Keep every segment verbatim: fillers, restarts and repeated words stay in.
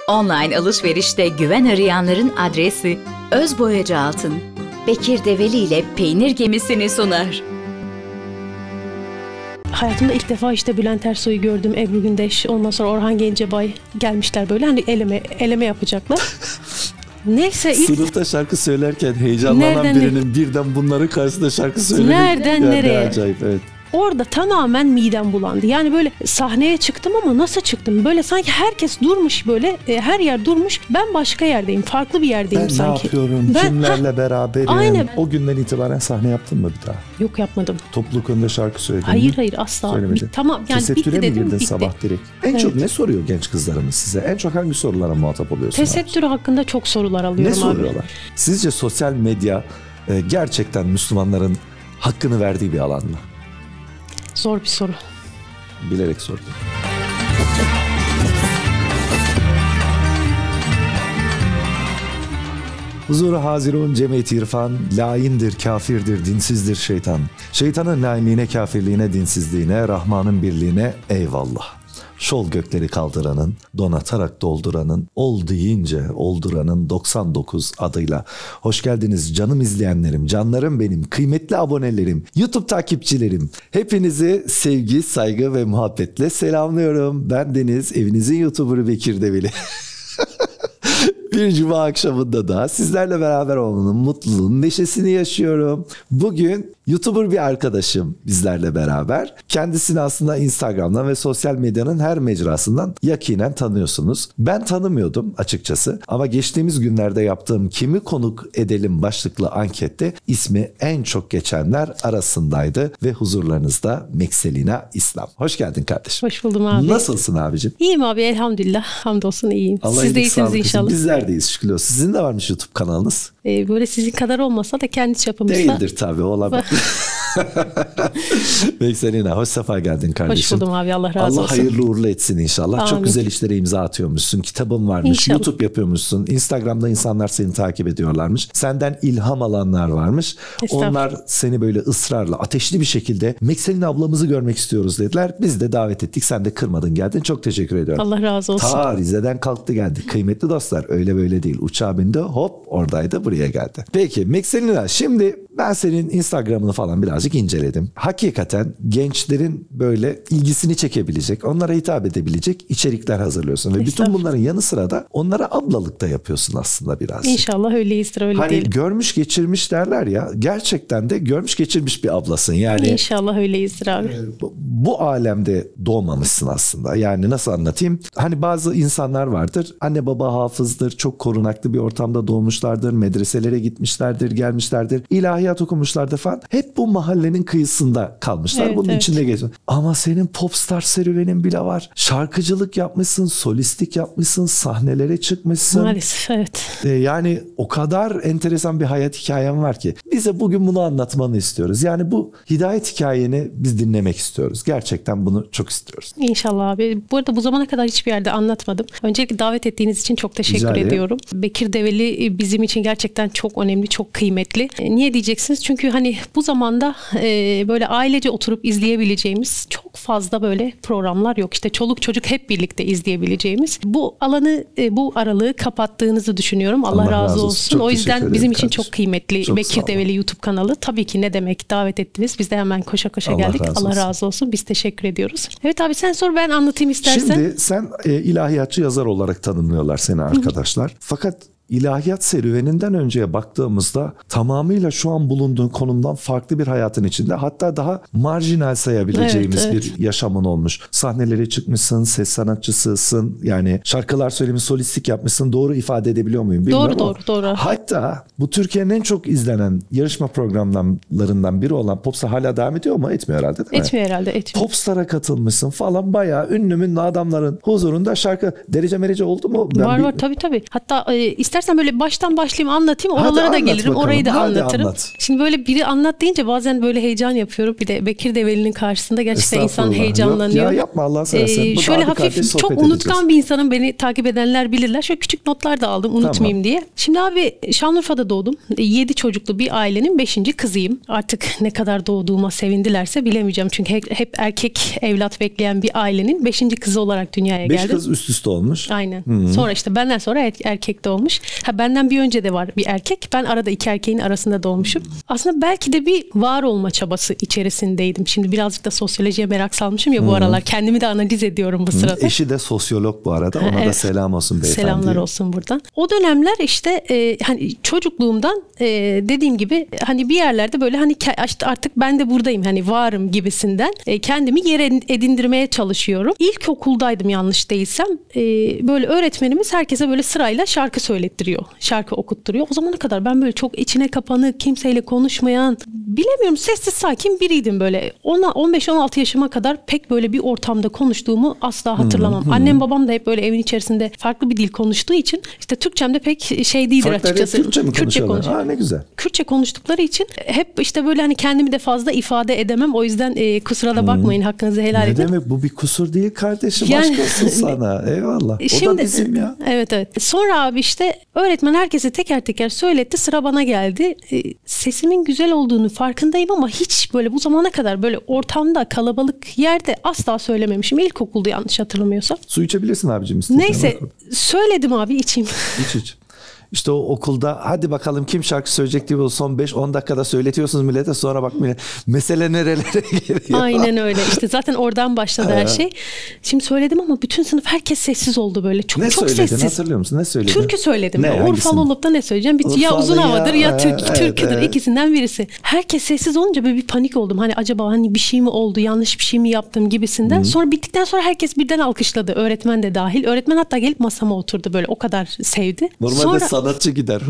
Online alışverişte güven arayanların adresi Özboyacı Altın. Bekir Develi ile Peynir Gemisi'ni sunar. Hayatımda ilk defa işte Bülent Ersoy'u gördüm, Ebru Gündeş, ondan sonra Orhan Gencebay gelmişler böyle hani eleme eleme yapacaklar. Neyse ilk... Sınıfta şarkı söylerken heyecanlanan Nereden birinin ne? birden bunların karşısında şarkı söylemek. Nereden yani nereye? Acayip, evet. Orada tamamen midem bulandı. Yani böyle sahneye çıktım ama nasıl çıktım? Böyle sanki herkes durmuş böyle. E, her yer durmuş. Ben başka yerdeyim. Farklı bir yerdeyim ben sanki. Ben ne yapıyorum? Ben, Kimlerle ha, beraberim? Aynen. O günden itibaren sahne yaptın mı bir daha? Yok, yapmadım. Topluluk önünde şarkı söyledin Hayır mi? hayır asla. Bit, tamam yani Tesettüre bitti mi dedim. girdin bitti. sabah direkt? En evet. çok ne soruyor genç kızlarımız size? En çok hangi sorulara muhatap oluyorsunuz? Tesettür hakkında çok sorular alıyorum ne abi. Ne soruyorlar? Sizce sosyal medya e, gerçekten Müslümanların hakkını verdiği bir alan mı? Zor bir soru. Bilerek sordum. Huzuru hazirun cemiyeti irfan, laindir, kafirdir, dinsizdir şeytan. Şeytanın lainliğine, kafirliğine, dinsizliğine, Rahman'ın birliğine eyvallah. Şol gökleri kaldıranın, donatarak dolduranın, ol deyince olduranın doksan dokuz adıyla. Hoş geldiniz canım izleyenlerim, canlarım benim, kıymetli abonelerim, YouTube takipçilerim. Hepinizi sevgi, saygı ve muhabbetle selamlıyorum. Ben Deniz, evinizin YouTuber'ı Bekir Develi. Bir cuma akşamında da sizlerle beraber olmanın mutluluğun, neşesini yaşıyorum. Bugün YouTuber bir arkadaşım bizlerle beraber. Kendisini aslında Instagram'dan ve sosyal medyanın her mecrasından yakinen tanıyorsunuz. Ben tanımıyordum açıkçası ama geçtiğimiz günlerde yaptığım Kimi Konuk Edelim başlıklı ankette ismi en çok geçenler arasındaydı ve huzurlarınızda Mekselina İslam. Hoş geldin kardeşim. Hoş buldum abi. Nasılsın abicim? İyiyim abi, elhamdülillah. Hamdolsun iyiyim. Allah Siz de iyisiniz inşallah. Bizler deyiz şükür olsun. Sizin de varmış YouTube kanalınız. Ee, böyle sizin kadar olmasa da kendi çapımızda. Değildir tabii, olamaz. Mekselina, hoş sefa geldin kardeşim. Hoş buldum abi, Allah razı Allah olsun. Allah hayırlı uğurlu etsin inşallah. Amin. Çok güzel işlere imza atıyormuşsun. Kitabın varmış, İnşallah. YouTube yapıyormuşsun. Instagram'da insanlar seni takip ediyorlarmış. Senden ilham alanlar varmış. Onlar seni böyle ısrarla, ateşli bir şekilde Mekselina ablamızı görmek istiyoruz dediler. Biz de davet ettik. Sen de kırmadın, geldin. Çok teşekkür ediyorum. Allah razı olsun. Ta Rize'den kalktı geldi. Kıymetli dostlar, öyle böyle değil. Uçağa bindi, hop oradaydı, buraya geldi. Peki Mekselina, şimdi ben senin Instagram'ını falan birazcık inceledim. Hakikaten gençlerin böyle ilgisini çekebilecek, onlara hitap edebilecek içerikler hazırlıyorsun. Ve bütün bunların yanı sıra da onlara ablalık da yapıyorsun aslında birazcık. İnşallah öyleyizdir, öyle hani diyelim. Görmüş geçirmiş derler ya, gerçekten de görmüş geçirmiş bir ablasın. Yani İnşallah öyleyizdir abi. Bu, bu alemde doğmamışsın aslında. Yani nasıl anlatayım? Hani bazı insanlar vardır, anne baba hafızdır, çok korunaklı bir ortamda doğmuşlardır, medreselere gitmişlerdir, gelmişlerdir, ilahiyat okumuşlardır falan. Hep bu mahallenin kıyısında kalmışlar. Evet, bunun evet. içinde geziyor. Ama senin popstar serüvenin bile var. Şarkıcılık yapmışsın, solistlik yapmışsın, sahnelere çıkmışsın. Maalesef evet. Ee, yani o kadar enteresan bir hayat hikayen var ki bize bugün bunu anlatmanı istiyoruz. Yani bu hidayet hikayeni biz dinlemek istiyoruz. Gerçekten bunu çok istiyoruz. İnşallah abi. Bu arada bu zamana kadar hiçbir yerde anlatmadım. Öncelikle davet ettiğiniz için çok teşekkür Rica ediyorum. Bekir Develi bizim için gerçekten çok önemli, çok kıymetli. Niye diyeceksiniz? Çünkü hani bu zamanda e, böyle ailece oturup izleyebileceğimiz çok fazla böyle programlar yok. İşte çoluk çocuk hep birlikte izleyebileceğimiz. Bu alanı, e, bu aralığı kapattığınızı düşünüyorum. Allah, Allah razı olsun. olsun. O yüzden bizim için kardeşim. Çok kıymetli çok Bekir Develi YouTube kanalı. Tabii ki ne demek, davet ettiniz. Biz de hemen koşa koşa Allah geldik. Razı Allah olsun. razı olsun. Biz teşekkür ediyoruz. Evet abi, sen sor, ben anlatayım istersen. Şimdi sen e, ilahiyatçı yazar olarak tanımlıyorlar seni arkadaşlar. Hı. Fakat İlahiyat serüveninden önceye baktığımızda tamamıyla şu an bulunduğun konumdan farklı bir hayatın içinde, hatta daha marjinal sayabileceğimiz evet, evet. bir yaşamın olmuş. Sahnelere çıkmışsın, ses sanatçısısın, yani şarkılar söylemiş, solistlik yapmışsın. Doğru ifade edebiliyor muyum bilmiyorum. Doğru doğru doğru. Hatta bu Türkiye'nin en çok izlenen yarışma programlarından biri olan Popstar hala devam ediyor mu? Etmiyor herhalde değil mi? Etmiyor herhalde, etmiyor. Popstar'a katılmışsın falan, bayağı ünlü münlü adamların huzurunda şarkı derece merece oldu mu? Ben var bir... var tabii tabii. Hatta e, ister İstersen böyle baştan başlayayım anlatayım. Oralara Hadi da anlat gelirim. bakalım. Orayı da Hadi anlatırım. anlat. Şimdi böyle biri anlat deyince bazen böyle heyecan yapıyorum. Bir de Bekir Develi'nin karşısında gerçekten insan Estağfurullah. heyecanlanıyor. Yok ya, yapma Allah seversen. Ee, Bu şöyle da abi hafif kardeş çok sohbet unutkan edeceğiz. bir insanım. Beni takip edenler bilirler. Şöyle küçük notlar da aldım unutmayayım diye. Şimdi abi Şanlıurfa'da doğdum. yedi çocuklu bir ailenin beşinci kızıyım. Artık ne kadar doğduğuma sevindilerse bilemeyeceğim. Çünkü hep, hep erkek evlat bekleyen bir ailenin beşinci kızı olarak dünyaya Beş geldim. kız üst üste olmuş. Aynen. Hı-hı. Sonra işte benden sonra er- erkek doğmuş. Ha, benden bir önce de var bir erkek. Ben arada iki erkeğin arasında doğmuşum. Aslında belki de bir var olma çabası içerisindeydim. Şimdi birazcık da sosyolojiye merak salmışım ya bu Hı-hı. aralar. Kendimi de analiz ediyorum bu sırada. Eşi de sosyolog bu arada. Ona evet. da selam olsun beyefendi. Selamlar olsun buradan. O dönemler işte e, hani çocukluğumdan e, dediğim gibi hani bir yerlerde böyle hani işte artık ben de buradayım hani varım gibisinden e, kendimi yere edindirmeye çalışıyorum. İlkokuldaydım yanlış değilsem. E, böyle öğretmenimiz herkese böyle sırayla şarkı söylettiriyor. Şarkı okutturuyor. O zamana kadar ben böyle çok içine kapanık, kimseyle konuşmayan, bilemiyorum sessiz sakin biriydim böyle. on beş on altı yaşıma kadar pek böyle bir ortamda konuştuğumu asla hatırlamam. Hmm, hmm. Annem babam da hep böyle evin içerisinde farklı bir dil konuştuğu için işte Türkçem de pek şey değildir Farkları açıkçası. Kürtçe mi Kürtçe konuşuyorlar. Ha, ne güzel. Kürtçe konuştukları için hep işte böyle hani kendimi de fazla ifade edemem. O yüzden e, kusura da bakmayın, hmm. hakkınızı helal ne edin. Ne demek bu bir kusur değil kardeşim. Yani, aşk olsun sana. Eyvallah. O şimdi, da bizim ya. Evet evet. Sonra abi işte öğretmen herkese teker teker söyletti. Sıra bana geldi. E, sesimin güzel olduğunu farkındayım ama hiç böyle bu zamana kadar böyle ortamda kalabalık yerde asla söylememişim. İlkokulda yanlış hatırlamıyorsam. Su içebilirsin abicim. İstedim. Neyse söyledim abi içeyim. İç iç. İşte o okulda hadi bakalım kim şarkı söyleyecek diye son beş on dakikada söyletiyorsunuz millete, sonra bak millet mesele nerelere geliyor. Aynen öyle. İşte zaten oradan başladı her şey. Şimdi söyledim ama bütün sınıf herkes sessiz oldu böyle. Çok ne çok söyledin, sessiz. Hatırlıyor musun? Ne söyledin? Türkü söyledim. Ne, Urfalı olup da ne söyleyeceğim? Bir, Urfalı ya uzun ya, havadır ya, ya Türk, evet, türküdür. Evet. İkisinden birisi. Herkes sessiz olunca böyle bir panik oldum. Hani acaba hani bir şey mi oldu? Yanlış bir şey mi yaptım gibisinden. Hı. Sonra bittikten sonra herkes birden alkışladı. Öğretmen de dahil. Öğretmen hatta gelip masama oturdu böyle. O kadar sevdi. Normalde sonra... sanatçı gider.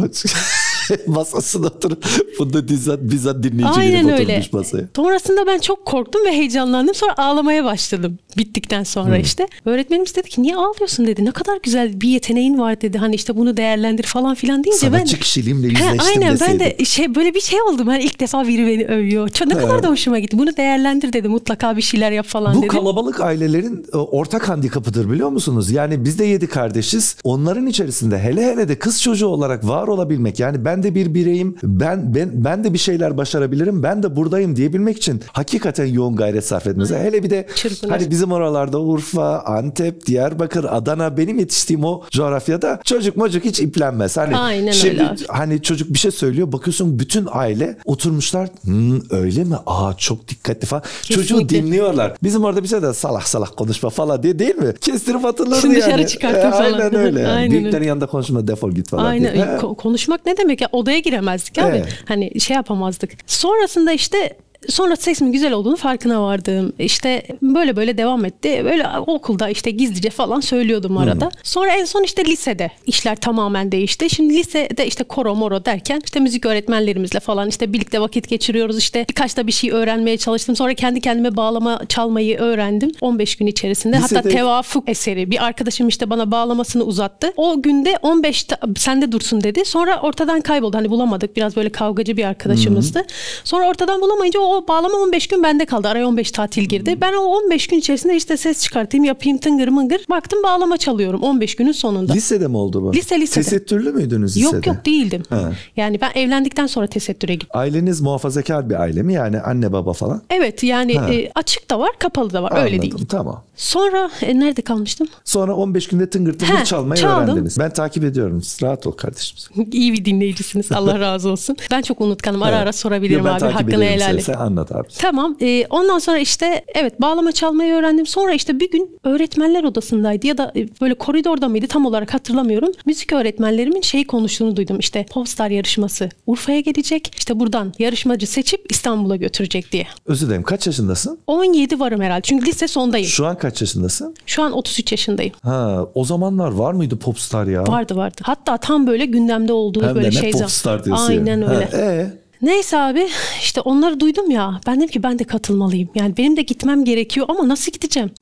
Masasına oturup bunda bizzat, bizzat dinleyici Aynen gelip öyle. oturmuş masaya. Sonrasında ben çok korktum ve heyecanlandım. Sonra ağlamaya başladım bittikten sonra hmm. işte. Öğretmenimiz dedi ki niye ağlıyorsun dedi. Ne kadar güzel bir yeteneğin var dedi. Hani işte bunu değerlendir falan filan deyince sanatçı ben... Sanatçı kişiliğimle yüzleştim he, aynen deseydim. Ben de şey, böyle bir şey oldum. Hani ilk defa biri beni övüyor. Çok, ne he. kadar da hoşuma gitti. Bunu değerlendir dedi. Mutlaka bir şeyler yap falan Bu dedi. Bu kalabalık ailelerin ortak handikapıdır biliyor musunuz? Yani biz de yedi kardeşiz. Onların içerisinde hele hele de kız çocuğu olarak var olabilmek. Yani ben de bir bireyim. Ben ben ben de bir şeyler başarabilirim. Ben de buradayım diyebilmek için hakikaten yoğun gayret sarf etmeniz. Hele bir de Çırpınır. Hani bizim oralarda Urfa, Antep, Diyarbakır, Adana, benim yetiştiğim o coğrafyada çocuk mocuk hiç iplenmez. Hani aynen şimdi öyle. Hani çocuk bir şey söylüyor, bakıyorsun bütün aile oturmuşlar. Hmm, öyle mi? Aa çok dikkatli falan. Kesinlikle. Çocuğu dinliyorlar. Bizim orada bir şey de salak salak konuşma falan diye değil mi? Kestirip atılırdı yani. Dışarı çıkartın e, falan. Aynen öyle. Yani. Aynen Büyüklerin öyle. yanında konuşma, defol git falan aynen. diye. Ko- konuşmak ne demek ya? Odaya giremezdik abi. Evet. Hani şey yapamazdık. Sonrasında işte sonra sesimin güzel olduğunu farkına vardım. İşte böyle böyle devam etti. Böyle okulda işte gizlice falan söylüyordum arada. Hmm. Sonra en son işte lisede işler tamamen değişti. Şimdi lisede işte koro moro derken işte müzik öğretmenlerimizle falan işte birlikte vakit geçiriyoruz. İşte birkaç da bir şey öğrenmeye çalıştım. Sonra kendi kendime bağlama çalmayı öğrendim. on beş gün içerisinde. Lisede... Hatta tevafuk eseri. Bir arkadaşım işte bana bağlamasını uzattı. O günde on beş sende dursun dedi. Sonra ortadan kayboldu. Hani bulamadık. Biraz böyle kavgacı bir arkadaşımızdı. Hmm. Sonra ortadan bulamayınca o O bağlama on beş gün bende kaldı. Araya on beş tatil girdi. Hmm. Ben o on beş gün içerisinde işte ses çıkartayım, yapayım tıngır mıngır. Baktım bağlama çalıyorum on beş günün sonunda. Lisede mi oldu bu? Lise lisede. Tesettürlü müydünüz lisede? Yok yok değildim. Ha. Yani ben evlendikten sonra tesettüre gittim. Aileniz muhafazakar bir aile mi? Yani anne baba falan? Evet yani e, açık da var, kapalı da var. Anladım, öyle değil. Tamam. Sonra e, nerede kalmıştım? Sonra on beş günde tıngır tıngır He, çalmayı çaldım. öğrendiniz. Ben takip ediyorum. Rahat ol kardeşim. İyi bir dinleyicisiniz. Allah razı olsun. Ben çok unutkanım. Ara evet. ara sorabilirim Yo, abi. Hakkını helal et. Sen anlat abi. Tamam. E, ondan sonra işte evet bağlama çalmayı öğrendim. Sonra işte bir gün öğretmenler odasındaydı ya da e, böyle koridorda mıydı tam olarak hatırlamıyorum. Müzik öğretmenlerimin şey konuştuğunu duydum. İşte Popstar yarışması Urfa'ya gelecek. İşte buradan yarışmacı seçip İstanbul'a götürecek diye. Özür dilerim. Kaç yaşındasın? on yedi varım herhalde. Çünkü lise sondayım. Şu an kaç yaşındasın? Şu an otuz üç yaşındayım. Ha, o zamanlar var mıydı Popstar ya? Vardı vardı. Hatta tam böyle gündemde olduğu Hem böyle de şey. Hem Popstar diyorsun. Aynen ya. öyle. Ha, ee? Neyse abi işte onları duydum ya. Ben dedim ki ben de katılmalıyım. Yani benim de gitmem gerekiyor ama nasıl gideceğim?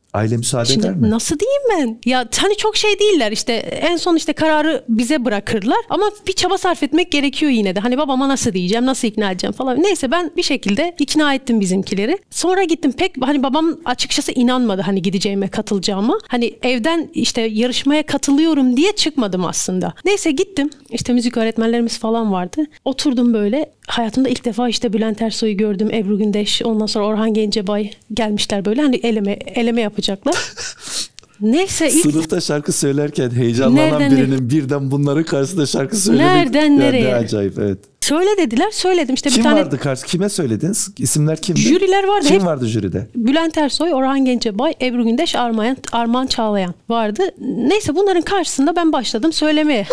Aile müsaade Şimdi eder mi? nasıl diyeyim ben? Ya hani çok şey değiller işte, en son işte kararı bize bırakırlar ama bir çaba sarf etmek gerekiyor yine de. Hani babama nasıl diyeceğim, nasıl ikna edeceğim falan. Neyse ben bir şekilde ikna ettim bizimkileri. Sonra gittim, pek hani babam açıkçası inanmadı hani gideceğime, katılacağıma. Hani evden işte yarışmaya katılıyorum diye çıkmadım aslında. Neyse gittim, işte müzik öğretmenlerimiz falan vardı. Oturdum böyle, hayatımda ilk defa işte Bülent Ersoy'u gördüm, Ebru Gündeş, ondan sonra Orhan Gencebay gelmişler böyle hani eleme eleme yapacaklar. Neyse ilk... Sınıfta şarkı söylerken heyecanlanan Nereden birinin birden bunların karşısında şarkı söylemek. Nereden nereye? Ne acayip, evet. Söyle dediler, söyledim işte. Kim bir tane... vardı karşı? Kime söylediniz? İsimler kimdi? Jüriler vardı. Kim Hep... vardı jüride? Bülent Ersoy, Orhan Gencebay, Ebru Gündeş, Armağan, Armağan Çağlayan vardı. Neyse bunların karşısında ben başladım söylemeye.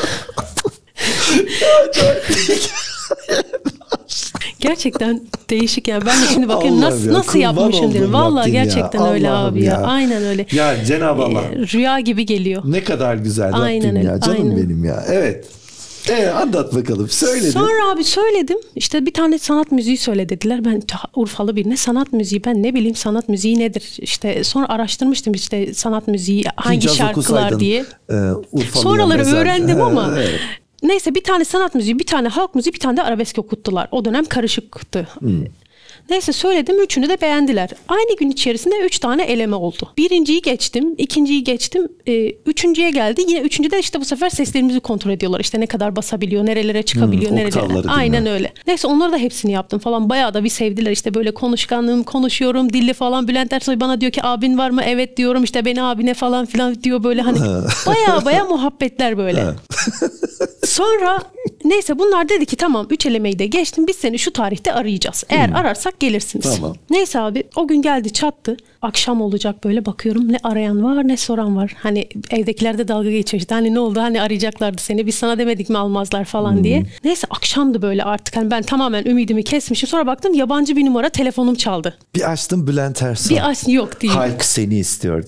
Gerçekten değişik ya. Ben de şimdi bakayım nasıl ya, nasıl yapmışım diye. Vallahi gerçekten ya. öyle Allah'ım abi ya. ya. Aynen öyle. Ya Cenab-ı Allah. Ee, rüya gibi geliyor. Ne kadar güzel aynen Rabbim öyle. ya. Canım aynen. benim ya. Evet. Ee, anlat bakalım. Söyledin. Sonra abi söyledim. İşte bir tane sanat müziği söyle dediler. Ben Urfalı birine sanat müziği, ben ne bileyim sanat müziği nedir? İşte sonra araştırmıştım işte sanat müziği hangi Hicaz şarkılar diye. E, Sonraları mezar. öğrendim He, ama evet. Neyse bir tane sanat müziği, bir tane halk müziği, bir tane de arabesk okuttular. O dönem karışıktı. Hmm. Neyse söyledim, üçünü de beğendiler. Aynı gün içerisinde üç tane eleme oldu. Birinciyi geçtim, ikinciyi geçtim, e, üçüncüye geldi. Yine üçüncüde işte bu sefer seslerimizi kontrol ediyorlar. İşte ne kadar basabiliyor, nerelere çıkabiliyor, hmm, nerelere. Aynen öyle. Neyse onları da hepsini yaptım falan. Bayağı da bir sevdiler. İşte böyle konuşkanlığım, konuşuyorum, dilli falan. Bülent Ersoy bana diyor ki abin var mı? Evet diyorum, işte beni abine falan filan diyor böyle hani. bayağı bayağı muhabbetler böyle. Sonra neyse bunlar dedi ki tamam üç elemeyi de geçtim, biz seni şu tarihte arayacağız. Eğer hmm. ararsak gelirsiniz. Tamam. Neyse abi o gün geldi çattı. Akşam olacak böyle bakıyorum, ne arayan var ne soran var. Hani evdekiler de dalga geçmişti. Hani ne oldu, hani arayacaklardı seni, biz sana demedik mi almazlar falan hmm. diye. Neyse akşamdı böyle artık, hani ben tamamen ümidimi kesmişim. Sonra baktım yabancı bir numara, telefonum çaldı. Bir açtım Bülent Ersoy. Bir aç yok değil. Halk seni istiyordu.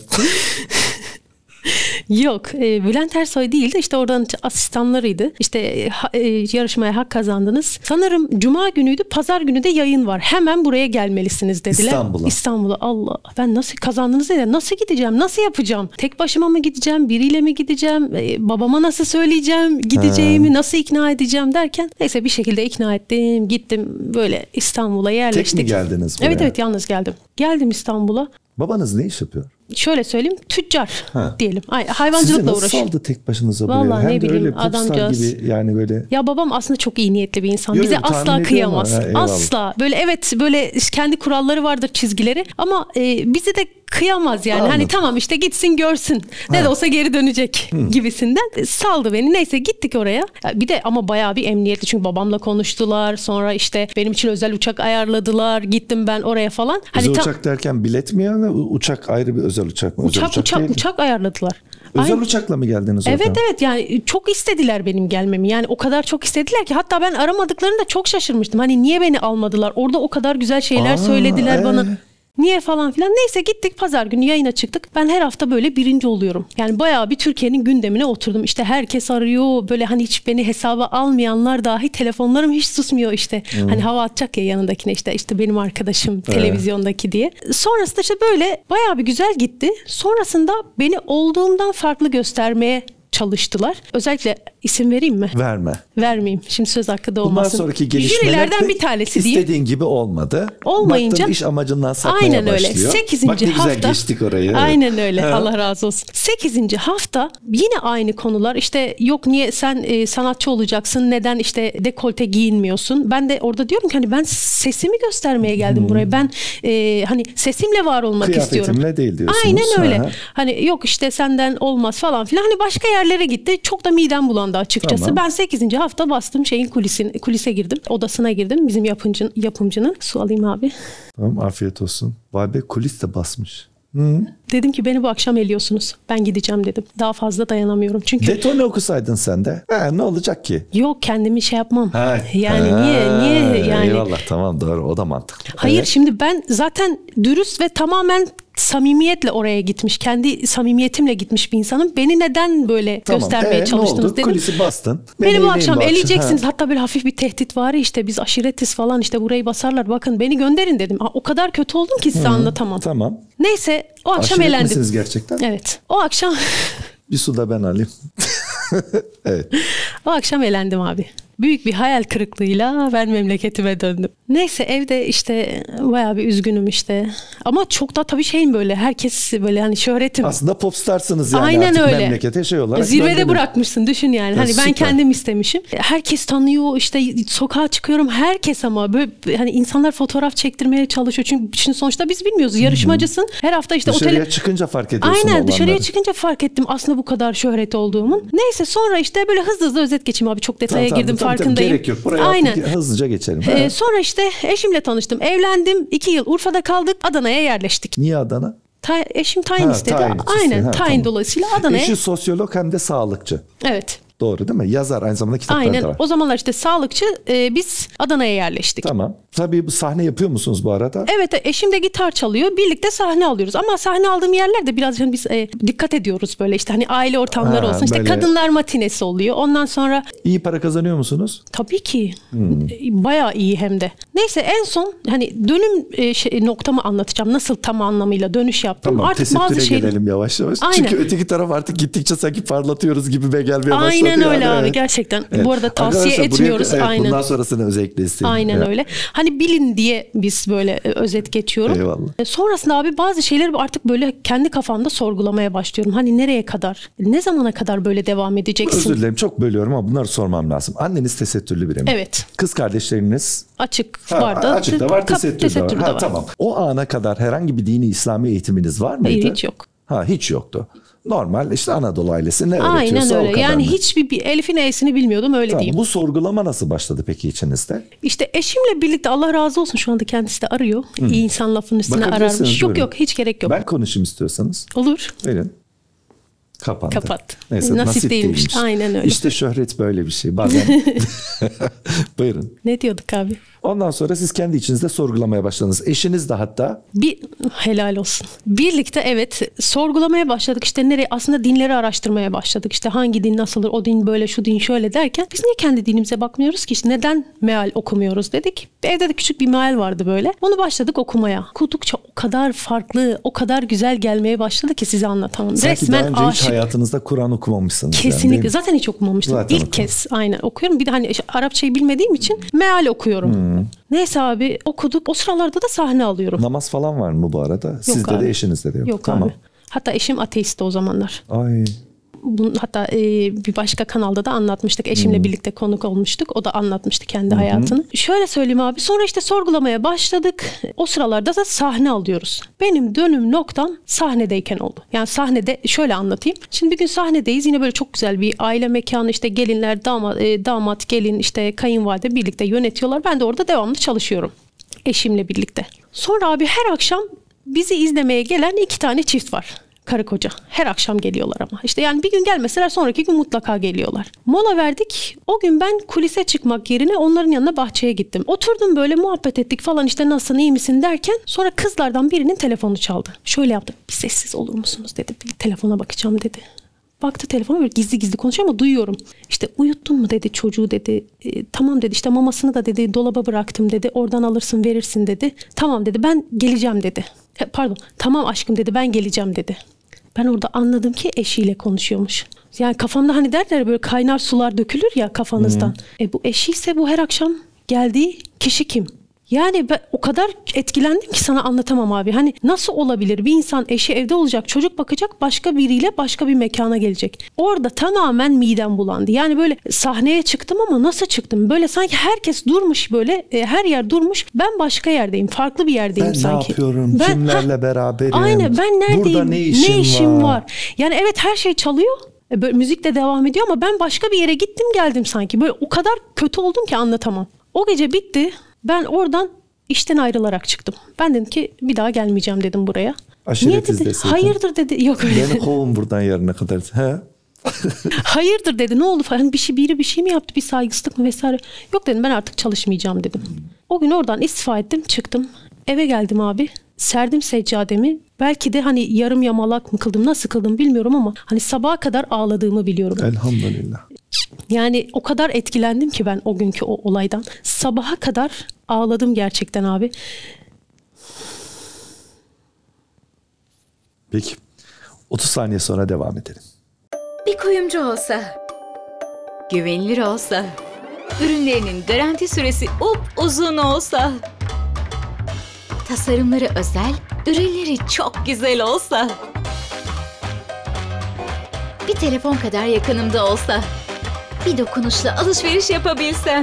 Yok, e, Bülent Ersoy değil de işte oradan asistanlarıydı. İşte e, e, yarışmaya hak kazandınız. Sanırım Cuma günüydü, Pazar günü de yayın var. Hemen buraya gelmelisiniz dediler. İstanbul'a. İstanbul'a. Allah, ben nasıl kazandınız dediler. Nasıl gideceğim, nasıl yapacağım? Tek başıma mı gideceğim, biriyle mi gideceğim? E, babama nasıl söyleyeceğim, gideceğimi, ha. nasıl ikna edeceğim derken. Neyse bir şekilde ikna ettim. Gittim böyle İstanbul'a yerleştik. Tek mi geldiniz buraya? Evet evet, yalnız geldim. Geldim İstanbul'a. Babanız ne iş yapıyor? Şöyle söyleyeyim, tüccar ha. diyelim. Ay, hayvancılıkla uğraşıyor. Sizi nasıl saldı tek başınıza buraya? Vallahi Hem ne de bileyim, öyle adamcağız. gibi yani böyle. Ya babam aslında çok iyi niyetli bir insan. Yo, Bize yo, asla kıyamaz. Ha, asla. Böyle evet, böyle kendi kuralları vardır, çizgileri. Ama e, bizi de kıyamaz yani. Anladım. Hani tamam işte gitsin görsün. Ne ha. de olsa geri dönecek Hı. gibisinden. E, saldı beni. Neyse gittik oraya. Bir de ama bayağı bir emniyetli. Çünkü babamla konuştular. Sonra işte benim için özel uçak ayarladılar. Gittim ben oraya falan. Özel hani uçak ta- derken bilet mi yani? Uçak ayrı bir özel uçak mı? Uçak özel uçak uçak, uçak ayarladılar. Özel Aynen. uçakla mı geldiniz oradan? Evet evet, yani çok istediler benim gelmemi. Yani o kadar çok istediler ki hatta ben aramadıklarında çok şaşırmıştım. Hani niye beni almadılar? Orada o kadar güzel şeyler Aa, söylediler ee? bana. Niye falan filan. Neyse gittik, pazar günü yayına çıktık. Ben her hafta böyle birinci oluyorum. Yani bayağı bir Türkiye'nin gündemine oturdum. İşte herkes arıyor. Böyle hani hiç beni hesaba almayanlar dahi, telefonlarım hiç susmuyor işte. Hmm. Hani hava atacak ya yanındakine, işte işte benim arkadaşım ee. televizyondaki diye. Sonrasında işte böyle bayağı bir güzel gitti. Sonrasında beni olduğumdan farklı göstermeye çalıştılar. Özellikle isim vereyim mi? Verme. Vermeyeyim. Şimdi söz hakkı da olmasın. Bundan sonraki gelişmeler bir tanesi diyeyim. İstediğin gibi olmadı. Olmayınca. Baktım iş amacından sapmaya aynen başlıyor. Öyle. sekizinci Bak ne güzel hafta, geçtik orayı. Aynen öyle. Ha. Allah razı olsun. sekizinci hafta yine aynı konular. İşte yok niye sen e, sanatçı olacaksın? Neden işte dekolte giyinmiyorsun? Ben de orada diyorum ki hani ben sesimi göstermeye geldim hmm. buraya. Ben e, hani sesimle var olmak istiyorum. Kıyafetimle değil diyorsunuz. Aynen öyle. Ha. Hani yok işte senden olmaz falan filan. Hani başka yerlere gitti. Çok da midem bulandı açıkçası. Tamam. Ben sekizinci hafta bastım şeyin kulisin, kulise girdim. Odasına girdim. Bizim yapımcının, yapımcının. Su alayım abi. Tamam, afiyet olsun. Vay be, kulis de basmış. Hı. Dedim ki beni bu akşam eliyorsunuz. Ben gideceğim dedim. Daha fazla dayanamıyorum. Çünkü detone okusaydın sen de. Ha, ne olacak ki? Yok, kendimi şey yapmam. Ha. Yani ha. niye niye yani? Eyvallah, tamam, doğru, o da mantıklı. Hayır evet. Şimdi ben zaten dürüst ve tamamen samimiyetle oraya gitmiş. Kendi samimiyetimle gitmiş bir insanım. Beni neden böyle tamam. göstermeye ee, çalıştınız dedim. Kulisi bastın. Beni bu akşam eleyeceksiniz. Ha. Hatta böyle hafif bir tehdit var ya, işte biz aşiretiz falan, işte burayı basarlar. Bakın beni gönderin dedim. O kadar kötü oldum ki size Hı-hı. anlatamam. Tamam. Neyse o akşam Aşiret elendim. misiniz gerçekten? Evet. O akşam... Bir su da ben alayım. Evet. O akşam elendim abi. Büyük bir hayal kırıklığıyla ben memleketime döndüm. Neyse evde işte bayağı bir üzgünüm işte. Ama çok da tabii şeyim böyle, herkes böyle hani şöhretim. Aslında popstarsınız yani. Aynen artık öyle. Memlekete şey olarak. Zirvede döndünüz. Bırakmışsın düşün yani. Ya hani süper. Ben kendim istemişim. Herkes tanıyor işte, sokağa çıkıyorum, herkes ama böyle hani insanlar fotoğraf çektirmeye çalışıyor. Çünkü şimdi sonuçta biz bilmiyoruz. Yarışmacısın. Her hafta işte dışarıya otele... çıkınca fark ediyorsun Aynen olanları. Dışarıya çıkınca fark ettim aslında bu kadar şöhret olduğumun. Neyse sonra işte böyle hızlı hızlı özet geçeyim abi. Çok detaya tamam, girdim tamam, farkındayım. Gerek yok. Buraya Aynen. hızlıca geçelim. Ee, sonra işte eşimle tanıştım. Evlendim. iki yıl Urfa'da kaldık. Adana'ya yerleştik. Niye Adana? Ta- eşim tayin Ha, istedi. tayin Aynen ha, tayin tamam. dolayısıyla Adana'ya. Eşi sosyolog hem de sağlıkçı. Evet. Doğru değil mi? Yazar, aynı zamanda kitapları Aynen. da var. O zamanlar işte sağlıkçı, e, biz Adana'ya yerleştik. Tamam. Tabii bu sahne yapıyor musunuz bu arada? Evet, eşim de gitar çalıyor. Birlikte sahne alıyoruz. Ama sahne aldığım yerlerde biraz hani biz e, dikkat ediyoruz böyle, işte hani aile ortamları Ha, olsun. İşte böyle... kadınlar matinesi oluyor. Ondan sonra... İyi para kazanıyor musunuz? Tabii ki. Hmm. Bayağı iyi hem de. Neyse en son hani dönüm e, şey, noktamı anlatacağım. Nasıl tam anlamıyla dönüş yaptım. Tamam, artık bazı şey... gelelim yavaş yavaş. Aynen. Çünkü öteki taraf artık gittikçe sanki parlatıyoruz gibi be gelmeye başladı. Aynen öyle yani. abi Evet. gerçekten. Evet. Bu arada tavsiye Arkadaşlar, etmiyoruz. Buraya, evet, aynen. Bundan sonrasını özellikle isteyin. Aynen evet. öyle. Hani bilin diye biz böyle özet geçiyorum. Eyvallah. Sonrasında abi bazı şeyleri artık böyle kendi kafamda sorgulamaya başlıyorum. Hani nereye kadar, ne zamana kadar böyle devam edeceksin? Özür dilerim, çok bölüyorum ama bunları sormam lazım. Anneniz tesettürlü biri mi? Evet. Kız kardeşleriniz? Açık Ha, vardı. Açık da var, tesettür, tesettür de var. de Ha, var. tamam. O ana kadar herhangi bir dini İslami eğitiminiz var mıydı? Hayır, hiç yok. Ha, hiç yoktu. Normal işte Anadolu ailesi ne Aynen öğretiyorsa öyle. o kadar. Yani mı? hiçbir bir Elif'in E'sini bilmiyordum, öyle Tamam, diyeyim. bu sorgulama nasıl başladı peki içinizde? İşte eşimle birlikte, Allah razı olsun, şu anda kendisi de arıyor. Hı. İyi insan lafının üstüne ararmış. Yok yok, hiç gerek yok. Ben konuşayım istiyorsanız. Olur. Verin. Kapandı. Kapat. Neyse, nasip, nasip değilmiş. değilmiş. Aynen öyle. İşte şöhret böyle bir şey. Bazen. Buyurun. Ne diyorduk abi? Ondan sonra siz kendi içinizde sorgulamaya başladınız. Eşiniz de hatta. Bir helal olsun. Birlikte evet sorgulamaya başladık. İşte nereye, aslında dinleri araştırmaya başladık. İşte hangi din nasıldır, o din böyle, şu din şöyle derken biz niye kendi dinimize bakmıyoruz ki? İşte neden meal okumuyoruz dedik. Evde de küçük bir meal vardı böyle. Onu başladık okumaya. Okudukça o kadar farklı, o kadar güzel gelmeye başladı ki size anlatamam. Sanki Resmen daha önce aşık. hiç hayatınızda Kur'an okumamışsınız. Kesinlikle. Yani, zaten hiç okumamıştım. Zaten İlk okudum. kez aynen okuyorum. Bir de hani Arapçayı bilmediğim için meal okuyorum. Hmm. Neyse abi okuduk. O sıralarda da sahne alıyorum. Namaz falan var mı bu arada? Yok Sizde abi. De eşinizde de yok. Yok tamam. abi. Hatta eşim ateisti o zamanlar. Ay. Bunu, hatta e, bir başka kanalda da anlatmıştık. Eşimle hmm. birlikte konuk olmuştuk. O da anlatmıştı kendi hmm. hayatını. Şöyle söyleyeyim abi. Sonra işte sorgulamaya başladık. O sıralarda da sahne alıyoruz. Benim dönüm noktam sahnedeyken oldu. Yani sahnede şöyle anlatayım. Şimdi bir gün sahnedeyiz. Yine böyle çok güzel bir aile mekanı. İşte gelinler, damat, e, damat gelin, işte kayınvalide birlikte yönetiyorlar. Ben de orada devamlı çalışıyorum. Eşimle birlikte. Sonra abi her akşam bizi izlemeye gelen iki tane çift var. Karı koca. Her akşam geliyorlar ama. İşte yani bir gün gelmeseler sonraki gün mutlaka geliyorlar. Mola verdik. O gün ben kulise çıkmak yerine onların yanına bahçeye gittim. Oturdum böyle muhabbet ettik falan, işte nasılsın, iyi misin derken sonra kızlardan birinin telefonu çaldı. Şöyle yaptı. Bir sessiz olur musunuz dedi. Bir telefona bakacağım dedi. Baktı telefona, böyle gizli gizli konuşuyor ama duyuyorum. İşte uyuttun mu dedi çocuğu dedi. E, tamam dedi, işte mamasını da dedi dolaba bıraktım dedi. Oradan alırsın verirsin dedi. Tamam dedi, ben geleceğim dedi. He, pardon tamam aşkım dedi, ben geleceğim dedi. Ben orada anladım ki eşiyle konuşuyormuş. Yani kafamda hani derler böyle kaynar sular dökülür ya kafanızdan. Hmm. E bu eşiyse bu her akşam geldiği kişi kim? Yani ben o kadar etkilendim ki sana anlatamam abi. Hani nasıl olabilir bir insan eşi evde olacak, çocuk bakacak, başka biriyle başka bir mekana gelecek. Orada tamamen midem bulandı. Yani böyle sahneye çıktım ama nasıl çıktım? Böyle sanki herkes durmuş böyle, e, her yer durmuş. Ben başka yerdeyim, farklı bir yerdeyim ben sanki. Ben ne yapıyorum? Ben, Kimlerle ha, beraberim? Aynen, ben neredeyim? Burada ne işim, ne işim var? var? Yani evet her şey çalıyor. E, böyle müzik de devam ediyor ama ben başka bir yere gittim geldim sanki. Böyle o kadar kötü oldum ki anlatamam. O gece bitti. Ben oradan işten ayrılarak çıktım. Ben dedim ki bir daha gelmeyeceğim dedim buraya. Aşiret Niye dedi? Hayırdır dedi. Yok öyle. Beni kovun buradan yarına kadar. He? Hayırdır dedi. Ne oldu falan. Bir şey, biri bir şey mi yaptı? Bir saygısızlık mı vesaire. Yok dedim, ben artık çalışmayacağım dedim. O gün oradan istifa ettim, çıktım. Eve geldim abi. serdim seccademi. Belki de hani yarım yamalak mı kıldım, nasıl kıldım bilmiyorum ama hani sabaha kadar ağladığımı biliyorum. Elhamdülillah. Yani o kadar etkilendim ki ben o günkü o olaydan. Sabaha kadar ağladım gerçekten abi. Peki. otuz saniye sonra devam edelim. Bir kuyumcu olsa, güvenilir olsa, ürünlerinin garanti süresi upuzun olsa, tasarımları özel, ürünleri çok güzel olsa, bir telefon kadar yakınımda olsa, bir dokunuşla alışveriş yapabilsem.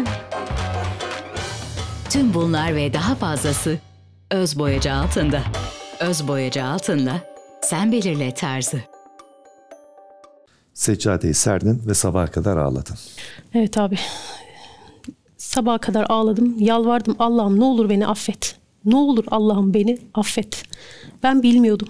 Tüm bunlar ve daha fazlası Öz Boyacı Altın'da. Öz Boyacı Altın'la sen belirle tarzı. Seccadeyi serdin ve sabaha kadar ağladın. Evet abi. Sabaha kadar ağladım. Yalvardım, Allah'ım ne olur beni affet. Ne olur Allah'ım beni affet. Ben bilmiyordum.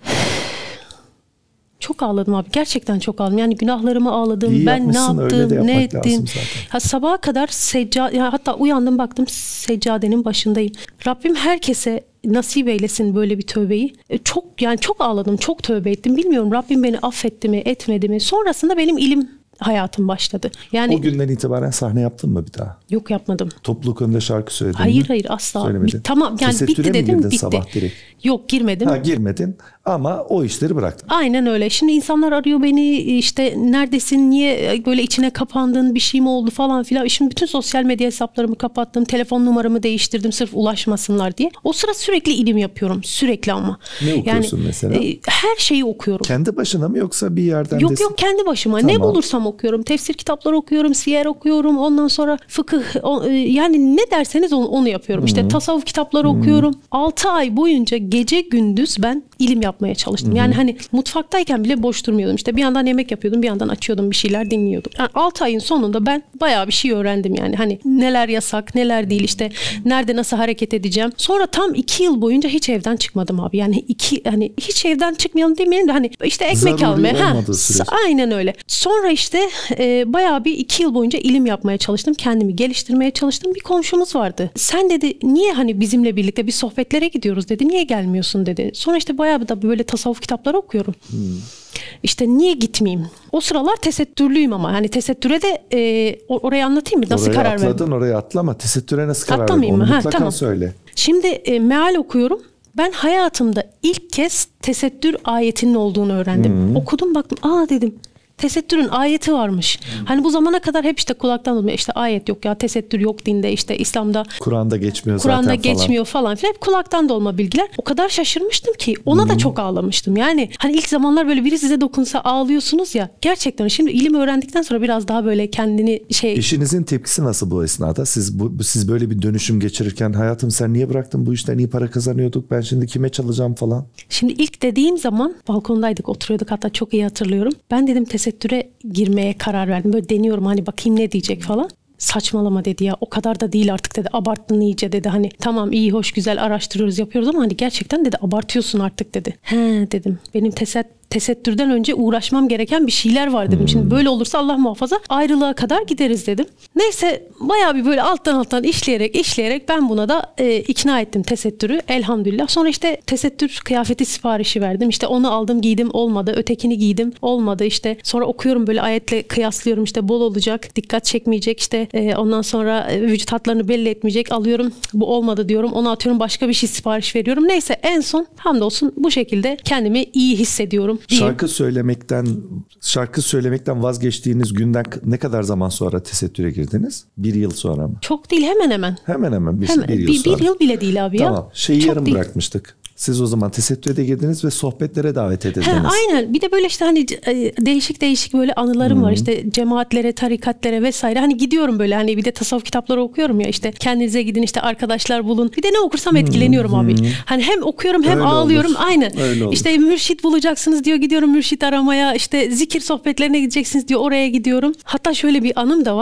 Çok ağladım abi. Gerçekten çok ağladım. Yani günahlarımı ağladım. İyi ben ne yaptım, de ne ettim. Ha, sabaha kadar seccade, hatta uyandım baktım seccadenin başındayım. Rabbim herkese nasip eylesin böyle bir tövbeyi. Çok yani çok ağladım, çok tövbe ettim. Bilmiyorum Rabbim beni affetti mi, etmedi mi? Sonrasında benim ilim hayatım başladı. Yani o günden itibaren sahne yaptın mı bir daha? Yok, yapmadım. Topluluk önünde şarkı söyledin hayır, mi? Hayır asla. Söylemedin. Tamam yani Tesettüre bitti dedim, bitti. Sabah direkt? Yok, girmedim. Ha, girmedin ama o işleri bıraktın. Aynen öyle. Şimdi insanlar arıyor beni, işte neredesin, niye böyle içine kapandın, bir şey mi oldu falan filan. Şimdi bütün sosyal medya hesaplarımı kapattım, telefon numaramı değiştirdim sırf ulaşmasınlar diye. O sıra sürekli ilim yapıyorum, sürekli ama. Ne okuyorsun yani, mesela? E, her şeyi okuyorum. Kendi başına mı yoksa bir yerden? Yok desin? yok kendi başıma. Tamam. Ne bulursam okuyorum. Tefsir kitapları okuyorum, siyer okuyorum. Ondan sonra fıkıh, o, yani ne derseniz onu, onu yapıyorum. Hmm. İşte tasavvuf kitapları hmm. okuyorum. altı ay boyunca gece gündüz ben ilim yapmaya çalıştım. Hmm. Yani hani mutfaktayken bile boş durmuyordum. İşte bir yandan yemek yapıyordum, bir yandan açıyordum, bir şeyler dinliyordum. Yani altı ayın sonunda ben bayağı bir şey öğrendim yani. Hani neler yasak, neler değil, işte nerede nasıl hareket edeceğim. Sonra tam iki yıl boyunca hiç evden çıkmadım abi. Yani iki hani hiç evden çıkmayalım demeyelim de hani işte ekmek zaruri almaya. Ha, aynen öyle. Sonra işte e, bayağı bir iki yıl boyunca ilim yapmaya çalıştım. Kendimi geliştirmeye çalıştım. Bir komşumuz vardı. Sen dedi niye hani bizimle birlikte bir sohbetlere gidiyoruz dedi. Niye gelmiyorsun dedi. Sonra işte bayağı da böyle tasavvuf kitapları okuyorum. Hmm. İşte niye gitmeyeyim? O sıralar tesettürlüyüm ama hani tesettüre de e, orayı anlatayım mı? Nasıl oraya karar verdim? Atladın oraya atlama. Tesettüre nasıl karar verdin? Atlamayayım mı? Onu Ha, mutlaka tamam. söyle. Şimdi e, meal okuyorum. Ben hayatımda ilk kez tesettür ayetinin olduğunu öğrendim. Hmm. Okudum baktım. Aa dedim. Tesettürün ayeti varmış. Hmm. Hani bu zamana kadar hep işte kulaktan olmuyor. İşte ayet yok ya, tesettür yok dinde, işte İslam'da. Kur'an'da geçmiyor Kur'an'da zaten falan. geçmiyor falan filan. Hep kulaktan dolma bilgiler. O kadar şaşırmıştım ki ona hmm. da çok ağlamıştım. Yani hani ilk zamanlar böyle biri size dokunsa ağlıyorsunuz ya. Gerçekten şimdi ilim öğrendikten sonra biraz daha böyle kendini şey. Eşinizin tepkisi nasıl bu esnada? Siz bu siz böyle bir dönüşüm geçirirken hayatım sen niye bıraktın bu işten, iyi para kazanıyorduk, ben şimdi kime çalacağım falan. Şimdi ilk dediğim zaman balkondaydık, oturuyorduk, hatta çok iyi hatırlıyorum. Ben dedim tesettüre girmeye karar verdim. Böyle deniyorum hani bakayım ne diyecek falan. Saçmalama dedi ya, o kadar da değil artık dedi, abarttın iyice dedi, hani tamam iyi hoş güzel araştırıyoruz yapıyoruz ama hani gerçekten dedi abartıyorsun artık dedi. He dedim, benim teset tesettürden önce uğraşmam gereken bir şeyler var dedim. Hmm. Şimdi böyle olursa Allah muhafaza ayrılığa kadar gideriz dedim. Neyse bayağı bir böyle alttan alttan işleyerek işleyerek ben buna da e, ikna ettim tesettürü elhamdülillah. Sonra işte tesettür kıyafeti siparişi verdim. İşte onu aldım giydim, olmadı. Ötekini giydim, olmadı. İşte sonra okuyorum böyle ayetle kıyaslıyorum, işte bol olacak, dikkat çekmeyecek, işte e, ondan sonra vücut hatlarını belli etmeyecek, alıyorum, bu olmadı diyorum, onu atıyorum, başka bir şey sipariş veriyorum. Neyse en son hamdolsun bu şekilde kendimi iyi hissediyorum. Şarkı söylemekten şarkı söylemekten vazgeçtiğiniz günden ne kadar zaman sonra tesettüre girdiniz? Bir yıl sonra mı? Çok değil, hemen hemen. Hemen hemen bir, hemen. bir yıl bir, sonra. Bir yıl bile değil abi ya. Tamam. Şeyi Çok yarım değil. bırakmıştık. Siz o zaman tesettüre de girdiniz ve sohbetlere davet edildiniz. He, aynen. Bir de böyle işte hani değişik değişik böyle anılarım hmm. var. İşte cemaatlere, tarikatlere vesaire. Hani gidiyorum böyle, hani bir de tasavvuf kitapları okuyorum ya, işte kendinize gidin, işte arkadaşlar bulun. Bir de ne okursam etkileniyorum hmm. abi. Hani hem okuyorum hem öyle ağlıyorum. Olur. Aynen. Öyle olur. İşte mürşit bulacaksınız diyor, gidiyorum mürşit aramaya. İşte zikir sohbetlerine gideceksiniz diyor, oraya gidiyorum. Hatta şöyle bir anım da var.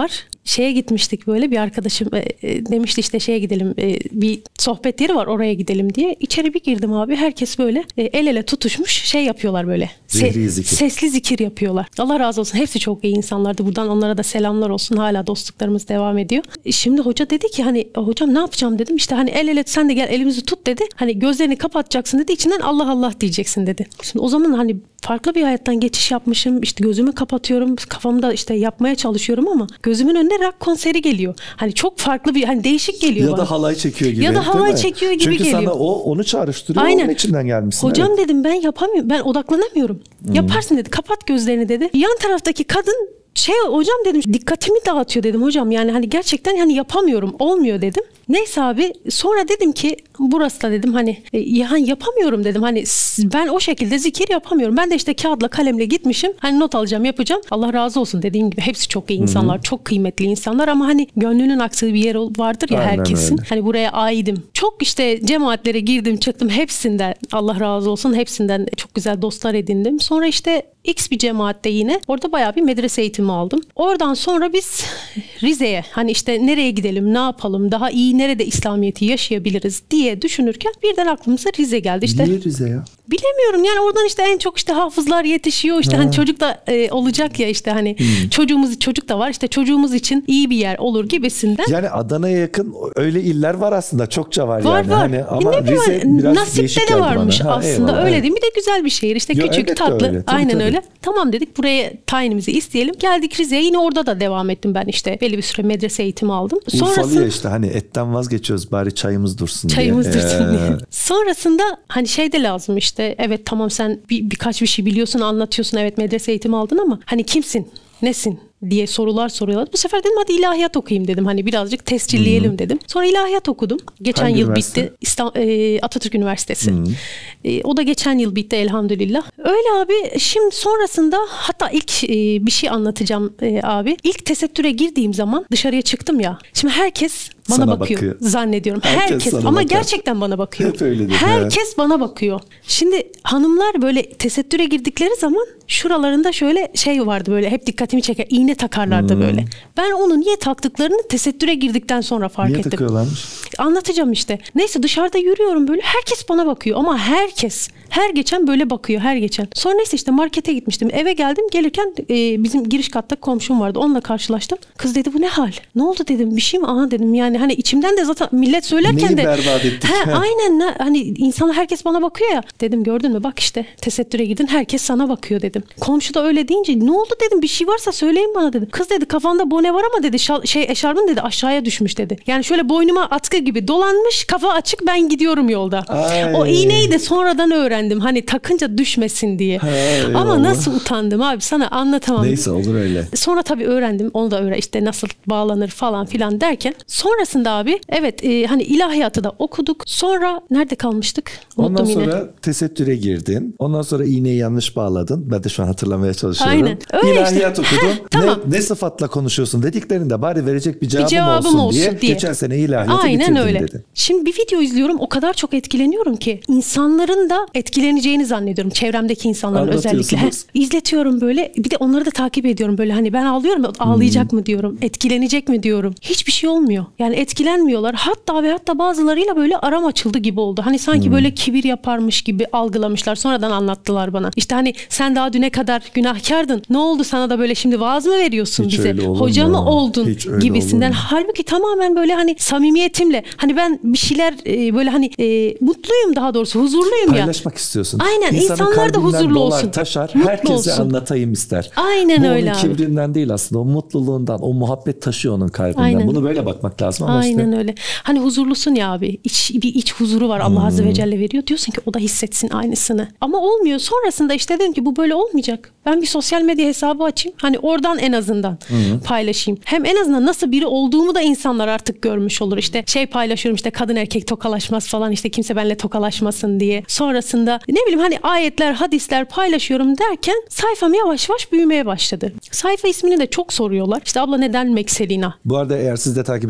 şeye gitmiştik böyle, bir arkadaşım e, e, demişti işte şeye gidelim, e, bir sohbet yeri var oraya gidelim diye. İçeri bir girdim abi, herkes böyle e, el ele tutuşmuş şey yapıyorlar böyle. Se- zikir. Sesli zikir yapıyorlar. Allah razı olsun, hepsi çok iyi insanlardı. Buradan onlara da selamlar olsun. Hala dostluklarımız devam ediyor. E, şimdi hoca dedi ki hani hocam ne yapacağım dedim. İşte hani el ele sen de gel elimizi tut dedi. Hani gözlerini kapatacaksın dedi. İçinden Allah Allah diyeceksin dedi. Şimdi o zaman hani farklı bir hayattan geçiş yapmışım. İşte gözümü kapatıyorum. Kafamda işte yapmaya çalışıyorum ama gözümün önüne rock konseri geliyor. Hani çok farklı bir, hani değişik geliyor ya bana. da halay çekiyor gibi. Ya da halay çekiyor gibi Çünkü geliyor. Çünkü sana o onu çağrıştırıyor. Aynen. Onun içinden gelmişsin. Hocam evet. dedim ben yapamıyorum. Ben odaklanamıyorum. Hmm. Yaparsın dedi. Kapat gözlerini dedi. Yan taraftaki kadın şey hocam dedim dikkatimi dağıtıyor dedim hocam. Yani hani gerçekten hani yapamıyorum. Olmuyor dedim. Neyse abi sonra dedim ki burası da dedim hani yani yapamıyorum dedim. Hani ben o şekilde zikir yapamıyorum. Ben de işte kağıtla kalemle gitmişim. Hani not alacağım, yapacağım. Allah razı olsun dediğim gibi hepsi çok iyi insanlar. Hı-hı. Çok kıymetli insanlar ama hani gönlünün aktığı bir yer vardır ya. Aynen herkesin. Öyle. Hani buraya aidim. Çok işte cemaatlere girdim çıktım hepsinden. Allah razı olsun hepsinden çok güzel dostlar edindim. Sonra işte X bir cemaatte yine orada bayağı bir medrese eğitimi aldım. Oradan sonra biz Rize'ye hani işte nereye gidelim, ne yapalım, daha iyi nerede İslamiyet'i yaşayabiliriz diye düşünürken birden aklımıza Rize geldi. İşte, niye Rize ya? Bilemiyorum yani oradan işte en çok işte hafızlar yetişiyor işte ha. Hani çocuk da e, olacak ya işte hani hmm. çocuğumuz çocuk da var işte çocuğumuz için iyi bir yer olur gibisinden. Yani Adana'ya yakın öyle iller var aslında çokça var, var yani. var. Hani ama ne Rize biraz Nasip'te de varmış ha, aslında eyvallah, öyle evet. Değil mi? Bir de güzel bir şehir işte yo, küçük tatlı öyle. Tabii, aynen tabii. Öyle. Tamam dedik buraya tayinimizi isteyelim. Geldik Rize'ye, yine orada da devam ettim ben işte belli bir süre medrese eğitimi aldım. Urfalı'ya işte hani etten vazgeçiyoruz bari çayımız dursun çayımız diye. Çayımız dursun ee. diye. Sonrasında hani şey de lazım işte evet tamam sen bir, birkaç bir şey biliyorsun anlatıyorsun evet medrese eğitimi aldın ama hani kimsin nesin diye sorular soruyorlar. Bu sefer dedim hadi ilahiyat okuyayım dedim. Hani birazcık tescilleyelim hmm. dedim. Sonra ilahiyat okudum. Geçen Hangi yıl üniversite? Bitti. İstanbul, e, Atatürk Üniversitesi. Hmm. E, o da geçen yıl bitti elhamdülillah. Öyle abi. Şimdi sonrasında hatta ilk e, bir şey anlatacağım e, abi. İlk tesettüre girdiğim zaman dışarıya çıktım ya. Şimdi herkes bana sana bakıyor, bakıyor zannediyorum. Herkes, herkes ama bakar. Gerçekten bana bakıyor. Hep öyledir. Herkes ya. Bana bakıyor. Şimdi hanımlar böyle tesettüre girdikleri zaman şuralarında şöyle şey vardı böyle hep dikkatimi çeker. İğne takarlardı hmm. böyle. Ben onu niye taktıklarını tesettüre girdikten sonra fark niye ettim. Niye takıyorlarmış? Anlatacağım işte. Neyse dışarıda yürüyorum böyle. Herkes bana bakıyor ama herkes. Her geçen böyle bakıyor her geçen. Sonra neyse işte markete gitmiştim. Eve geldim. Gelirken e, bizim giriş katta komşum vardı. Onunla karşılaştım. Kız dedi bu ne hal? Ne oldu dedim. Bir şey mi? Aha dedim yani hani içimden de zaten millet söylerken neyi de. berbat ettik? He, aynen ne, hani insanlar herkes bana bakıyor ya. Dedim gördün mü bak işte tesettüre gidin herkes sana bakıyor dedim. Komşu da öyle deyince ne oldu dedim. Bir şey varsa söyleyin bana dedim. Kız dedi kafanda bone var ama dedi şal, şey eşarbın dedi aşağıya düşmüş dedi. Yani şöyle boynuma atkı gibi dolanmış kafa açık ben gidiyorum yolda. Ay. O iğneyi de sonradan öğrendim. Hani takınca düşmesin diye. Hay ama Allah. Nasıl utandım abi sana anlatamam. Neyse olur öyle. Sonra tabii öğrendim. Onu da öğren işte nasıl bağlanır falan filan derken. Sonrasında abi evet e, hani ilahiyatı da okuduk. Sonra nerede kalmıştık? Unuttum Ondan sonra yine. Tesettüre girdin. Ondan sonra iğneyi yanlış bağladın. Ben de şu an hatırlamaya çalışıyorum. Aynen. Öyle İlahiyat işte. okudun. Heh, tamam. Ne, ne sıfatla konuşuyorsun dediklerinde bari verecek bir cevabım, bir cevabım olsun, olsun diye, diye. Geçen sene ilahiyatı aynen bitirdim öyle. Dedin. Şimdi bir video izliyorum. O kadar çok etkileniyorum ki. İnsanların da etkileneceğini zannediyorum. Çevremdeki insanların özellikle. Heh, izletiyorum böyle. Bir de onları da takip ediyorum böyle. Hani ben ağlıyorum. Ağlayacak hmm. mı diyorum. Etkilenecek mi diyorum. Hiçbir şey olmuyor. Yani etkilenmiyorlar. Hatta ve hatta bazılarıyla böyle aram açıldı gibi oldu. Hani sanki hmm. böyle kibir yaparmış gibi algılamışlar. Sonradan anlattılar bana. İşte hani sen daha düne kadar günahkardın. Ne oldu sana da böyle şimdi vaaz mı veriyorsun hiç bize? Hoca mı oldun gibisinden. Halbuki tamamen böyle hani samimiyetimle hani ben bir şeyler e, böyle hani e, mutluyum daha doğrusu huzurluyum ya. Paylaşmak istiyorsun. Aynen insanlar da huzurlu olsun. Taşar. Mutlu Herkese olsun. Anlatayım ister. Aynen bu öyle onun abi. kibrinden değil aslında. O mutluluğundan, o muhabbet taşıyor onun kalbinden. Aynen. Bunu böyle bakmak lazım ama aynen işte. öyle. Hani huzurlusun ya abi. İç, bir iç huzuru var Allah hmm. Azze ve Celle veriyor. Diyorsun ki o da hissetsin aynısını. Ama olmuyor. Sonrasında işte dedim ki bu böyle olmayacak. Ben bir sosyal medya hesabı açayım. Hani oradan en azından hmm. paylaşayım. Hem en azından nasıl biri olduğumu da insanlar artık görmüş olur. İşte şey paylaşıyorum işte kadın erkek tokalaşmaz falan işte kimse benimle tokalaşmasın diye. Sonrasında ne bileyim hani ayetler, hadisler paylaşıyorum derken sayfam yavaş yavaş büyümeye başladı. Sayfa ismini de çok soruyorlar. İşte abla neden Mekselina? Bu arada eğer siz de takip etmek istiyorsanız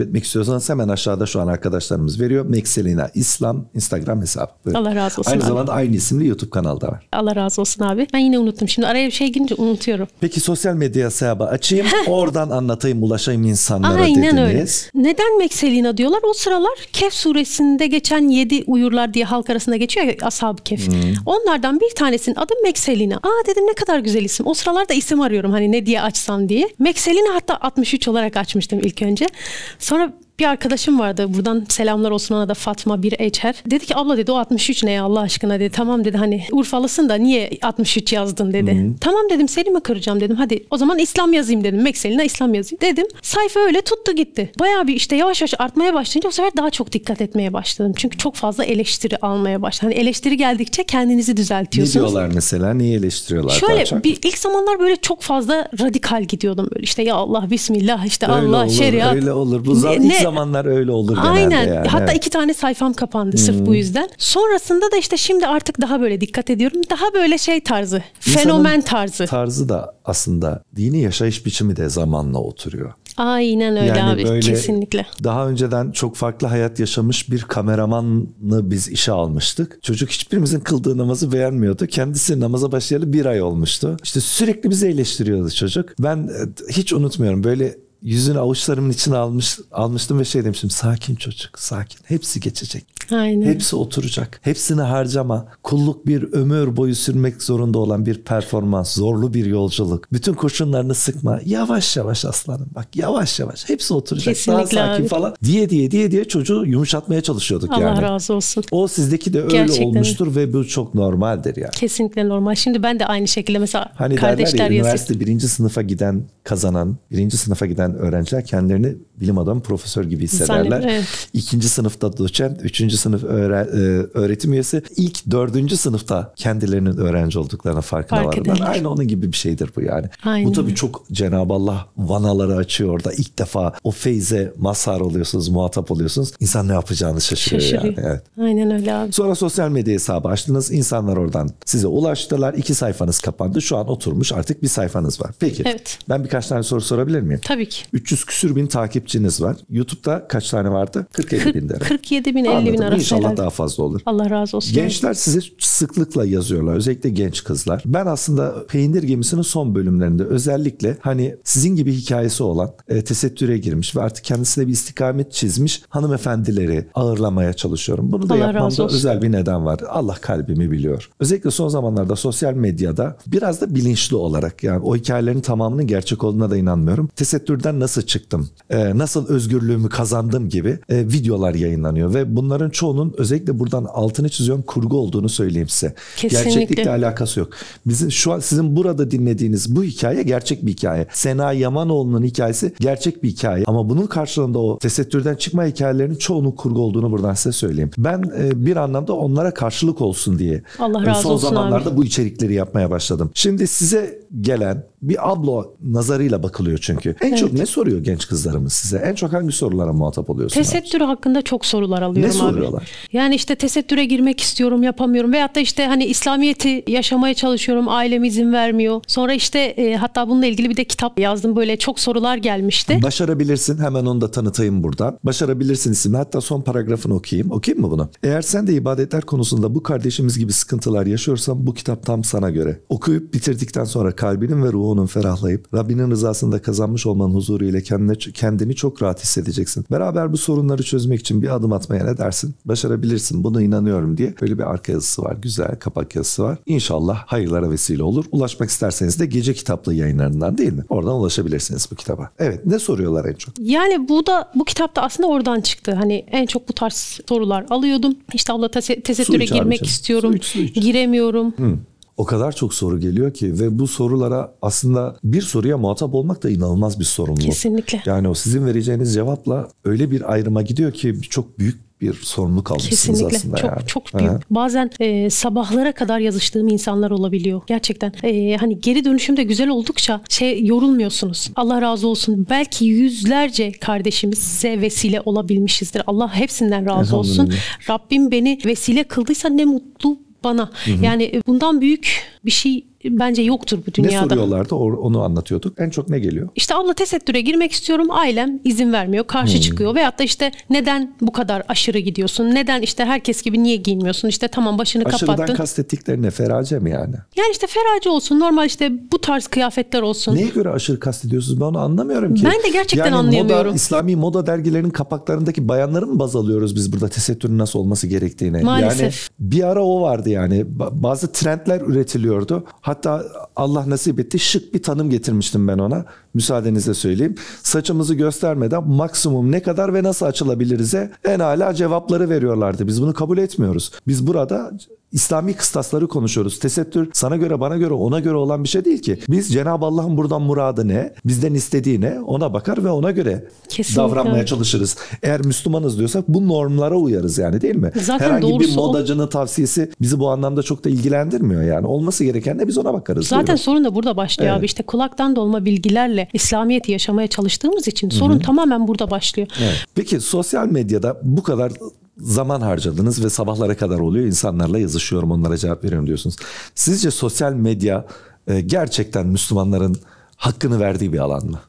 istiyorsanız hemen aşağıda şu an arkadaşlarımız veriyor. Mekselina İslam Instagram hesabı. Böyle. Allah razı olsun Aynı abi. zamanda aynı isimli YouTube kanalı da var. Allah razı olsun abi. Ben yine unuttum. Şimdi araya bir şey girince unutuyorum. Peki sosyal medya hesabı açayım. Oradan anlatayım, ulaşayım insanlara Aynen dediniz. Öyle. Neden Mekselina diyorlar? O sıralar Kehf suresinde geçen yedi uyurlar diye halk arasında geçiyor ya, Ashab-ı Kehf. Hmm. Onlardan bir tanesinin adı Mekselina. Aa dedim ne kadar güzel isim. O sıralarda isim arıyorum hani ne diye açsam diye. Mekselina hatta altmış üç olarak açmıştım ilk önce. Sonra bir arkadaşım vardı. Buradan selamlar olsun, ona da Fatma bir Eçer. Dedi ki abla dedi o altmış üç ne ya Allah aşkına dedi. Tamam dedi hani Urfalısın da niye altmış üç yazdın dedi. Hı-hı. Tamam dedim seni mi kıracağım dedim. Hadi o zaman İslam yazayım dedim. Mekselina İslam yazayım dedim. Sayfa öyle tuttu gitti. Bayağı bir işte yavaş yavaş artmaya başlayınca o sefer daha çok dikkat etmeye başladım. Çünkü çok fazla eleştiri almaya başladım. Hani eleştiri geldikçe kendinizi düzeltiyorsunuz. Ne diyorlar mesela? Niye eleştiriyorlar? Şöyle bir ilk zamanlar böyle çok fazla radikal gidiyordum böyle işte ya Allah bismillah işte öyle Allah olur, şeriat. Öyle olur. Bu zaman, ilk zamanlar öyle olur genelde. Aynen. Yani. Hatta evet. iki tane sayfam kapandı sırf hmm. bu yüzden. Sonrasında da işte şimdi artık daha böyle dikkat ediyorum. Daha böyle şey tarzı, İnsanın fenomen tarzı. Tarzı da aslında dini yaşayış biçimi de zamanla oturuyor. Aynen öyle yani abi kesinlikle. Daha önceden çok farklı hayat yaşamış bir kameramanı biz işe almıştık. Çocuk hiçbirimizin kıldığı namazı beğenmiyordu. Kendisi namaza başlayalı bir ay olmuştu. İşte sürekli bizi eleştiriyordu çocuk. Ben hiç unutmuyorum böyle yüzünü avuçlarımın içine almış, almıştım ve şey demiştim. Sakin çocuk, sakin. Hepsi geçecek. Aynen. Hepsi oturacak. Hepsini harcama. Kulluk bir ömür boyu sürmek zorunda olan bir performans. Zorlu bir yolculuk. Bütün kurşunlarını sıkma. Yavaş yavaş aslanım. Bak yavaş yavaş. Hepsi oturacak. Kesinlikle daha sakin abi. falan. Diye diye diye diye çocuğu yumuşatmaya çalışıyorduk Allah yani. Allah razı olsun. O sizdeki de öyle Gerçekten olmuştur ve bu çok normaldir yani. Kesinlikle normal. Şimdi ben de aynı şekilde mesela hani kardeşler derler ya, yazıyor. üniversite birinci sınıfa giden kazanan, birinci sınıfa giden öğrenciler kendilerini bilim adamı, profesör gibi hissederler. Evet. İkinci sınıfta doçent, üçüncü sınıf öğre- öğretim üyesi, ilk dördüncü sınıfta kendilerinin öğrenci olduklarına farkına Fark varırlar. ederler. Aynı onun gibi bir şeydir bu yani. Aynen. Bu tabii çok Cenab-ı Allah vanaları açıyor orada. İlk defa o feyze mazhar oluyorsunuz, muhatap oluyorsunuz. İnsan ne yapacağını şaşırıyor, şaşırıyor. yani. Evet. Aynen öyle abi. Sonra sosyal medya hesabı açtınız. İnsanlar oradan size ulaştılar. İki sayfanız kapandı. Şu an oturmuş artık bir sayfanız var. Peki. Evet. Ben birkaç tane soru sorabilir miyim? Tabii ki. üç yüz küsür bin takipçiniz var. YouTube'da kaç tane vardı? kırk elli bin lira. kırk yedi bin elli bin arası. İnşallah herhalde. daha fazla olur. Allah razı olsun. Gençler size sıklıkla yazıyorlar. Özellikle genç kızlar. Ben aslında Peynir Gemisi'nin son bölümlerinde özellikle hani sizin gibi hikayesi olan e, tesettüre girmiş ve artık kendisine bir istikamet çizmiş hanımefendileri ağırlamaya çalışıyorum. Bunu da Allah yapmamda özel bir neden var. Allah kalbimi biliyor. Özellikle son zamanlarda sosyal medyada biraz da bilinçli olarak yani o hikayelerin tamamının gerçek olduğuna da inanmıyorum. Tesettürden nasıl çıktım? E, nasıl özgürlüğümü kazandım gibi e, videolar yayınlanıyor ve bunların çoğunun özellikle buradan altını çiziyorum kurgu olduğunu söyleyeyim size. Kesinlikle. Gerçeklikle alakası yok. Bizim şu an sizin burada dinlediğiniz bu hikaye gerçek bir hikaye. Sena Yamanoğlu'nun hikayesi gerçek bir hikaye ama bunun karşılığında o tesettürden çıkma hikayelerinin çoğunun kurgu olduğunu buradan size söyleyeyim. Ben e, bir anlamda onlara karşılık olsun diye Allah razı son olsun zamanlarda abi. bu içerikleri yapmaya başladım. Şimdi size gelen bir ablo nazarıyla bakılıyor çünkü. En evet. çok ne soruyor genç kızlarımız size? En çok hangi sorulara muhatap oluyorsunuz? Tesettür hakkında çok sorular alıyorum ne abi. Ne soruyorlar? Yani işte tesettüre girmek istiyorum, yapamıyorum. Veyahut da işte hani İslamiyet'i yaşamaya çalışıyorum, ailem izin vermiyor. Sonra işte e, hatta bununla ilgili bir de kitap yazdım. Böyle çok sorular gelmişti. Başarabilirsin. Hemen onu da tanıtayım buradan. Başarabilirsin isimli. Hatta son paragrafını okuyayım. Okuyayım mı bunu? Eğer sen de ibadetler konusunda bu kardeşimiz gibi sıkıntılar yaşıyorsan bu kitap tam sana göre. Okuyup bitirdikten sonra kalbinin ve ruhunun ferahlayıp Rabbinin rızasında kazanmış olmanın huzuruyla kendine, kendini çok rahat hissedeceksin. Beraber bu sorunları çözmek için bir adım atmaya ne dersin? Başarabilirsin. Buna inanıyorum diye böyle bir arka yazısı var. Güzel kapak yazısı var. İnşallah hayırlara vesile olur. Ulaşmak isterseniz de Gece Kitaplığı yayınlarından değil mi? Oradan ulaşabilirsiniz bu kitaba. Evet. Ne soruyorlar en çok? Yani bu da bu kitapta aslında oradan çıktı. Hani en çok bu tarz sorular alıyordum. İşte Allah tes- tesettüre girmek canım. istiyorum. Su iç, su iç. Giremiyorum. Hmm. O kadar çok soru geliyor ki ve bu sorulara aslında bir soruya muhatap olmak da inanılmaz bir sorumluluk. Kesinlikle. Yani o sizin vereceğiniz cevapla öyle bir ayrıma gidiyor ki çok büyük bir sorumluluk almışsınız Kesinlikle. aslında. Çok yani. çok büyük. Aha. Bazen e, sabahlara kadar yazıştığım insanlar olabiliyor. Gerçekten. E, hani geri dönüşüm de güzel oldukça şey yorulmuyorsunuz. Allah razı olsun. Belki yüzlerce kardeşimiz size vesile olabilmişizdir. Allah hepsinden razı olsun. Rabbim beni vesile kıldıysa ne mutlu bana. Hı hı. Yani bundan büyük bir şey bence yoktur bu dünyada. Ne soruyorlardı? Onu anlatıyorduk. En çok ne geliyor? İşte abla tesettüre girmek istiyorum. Ailem izin vermiyor. Karşı hmm. çıkıyor. Veyahut da işte neden bu kadar aşırı gidiyorsun? Neden işte herkes gibi niye giyinmiyorsun? İşte tamam başını Aşırıdan kapattın. Aşırıdan kastettikleri ne? Ferace mi yani? Yani işte ferace olsun. Normal işte bu tarz kıyafetler olsun. Neye göre aşırı kastediyorsunuz? Ben onu anlamıyorum ki. Ben de gerçekten yani anlayamıyorum. Moda, İslami moda dergilerinin kapaklarındaki bayanları mı baz alıyoruz biz burada tesettürün nasıl olması gerektiğine? Maalesef. Yani bir ara o vardı yani. Bazı trendler üretiliyordu. Hatta Allah nasip etti şık bir tanım getirmiştim ben ona. Müsaadenizle söyleyeyim. Saçımızı göstermeden maksimum ne kadar ve nasıl açılabiliriz'e en âlâ cevapları veriyorlardı. Biz bunu kabul etmiyoruz. Biz burada İslami kıstasları konuşuyoruz. Tesettür sana göre, bana göre, ona göre olan bir şey değil ki. Biz Cenab-ı Allah'ın buradan muradı ne, bizden istediği ne, ona bakar ve ona göre kesinlikle davranmaya çalışırız. Eğer Müslümanız diyorsak bu normlara uyarız yani, değil mi? Zaten herhangi bir o. modacının tavsiyesi bizi bu anlamda çok da ilgilendirmiyor yani. Olması gereken de biz ona bakarız. Zaten buyurun. Sorun da burada başlıyor evet. abi. İşte kulaktan dolma bilgilerle İslamiyet'i yaşamaya çalıştığımız için sorun Hı-hı. tamamen burada başlıyor. Evet. Peki sosyal medyada bu kadar zaman harcadınız ve sabahlara kadar oluyor. İnsanlarla yazışıyorum, onlara cevap veriyorum diyorsunuz. Sizce sosyal medya e, gerçekten Müslümanların hakkını verdiği bir alan mı?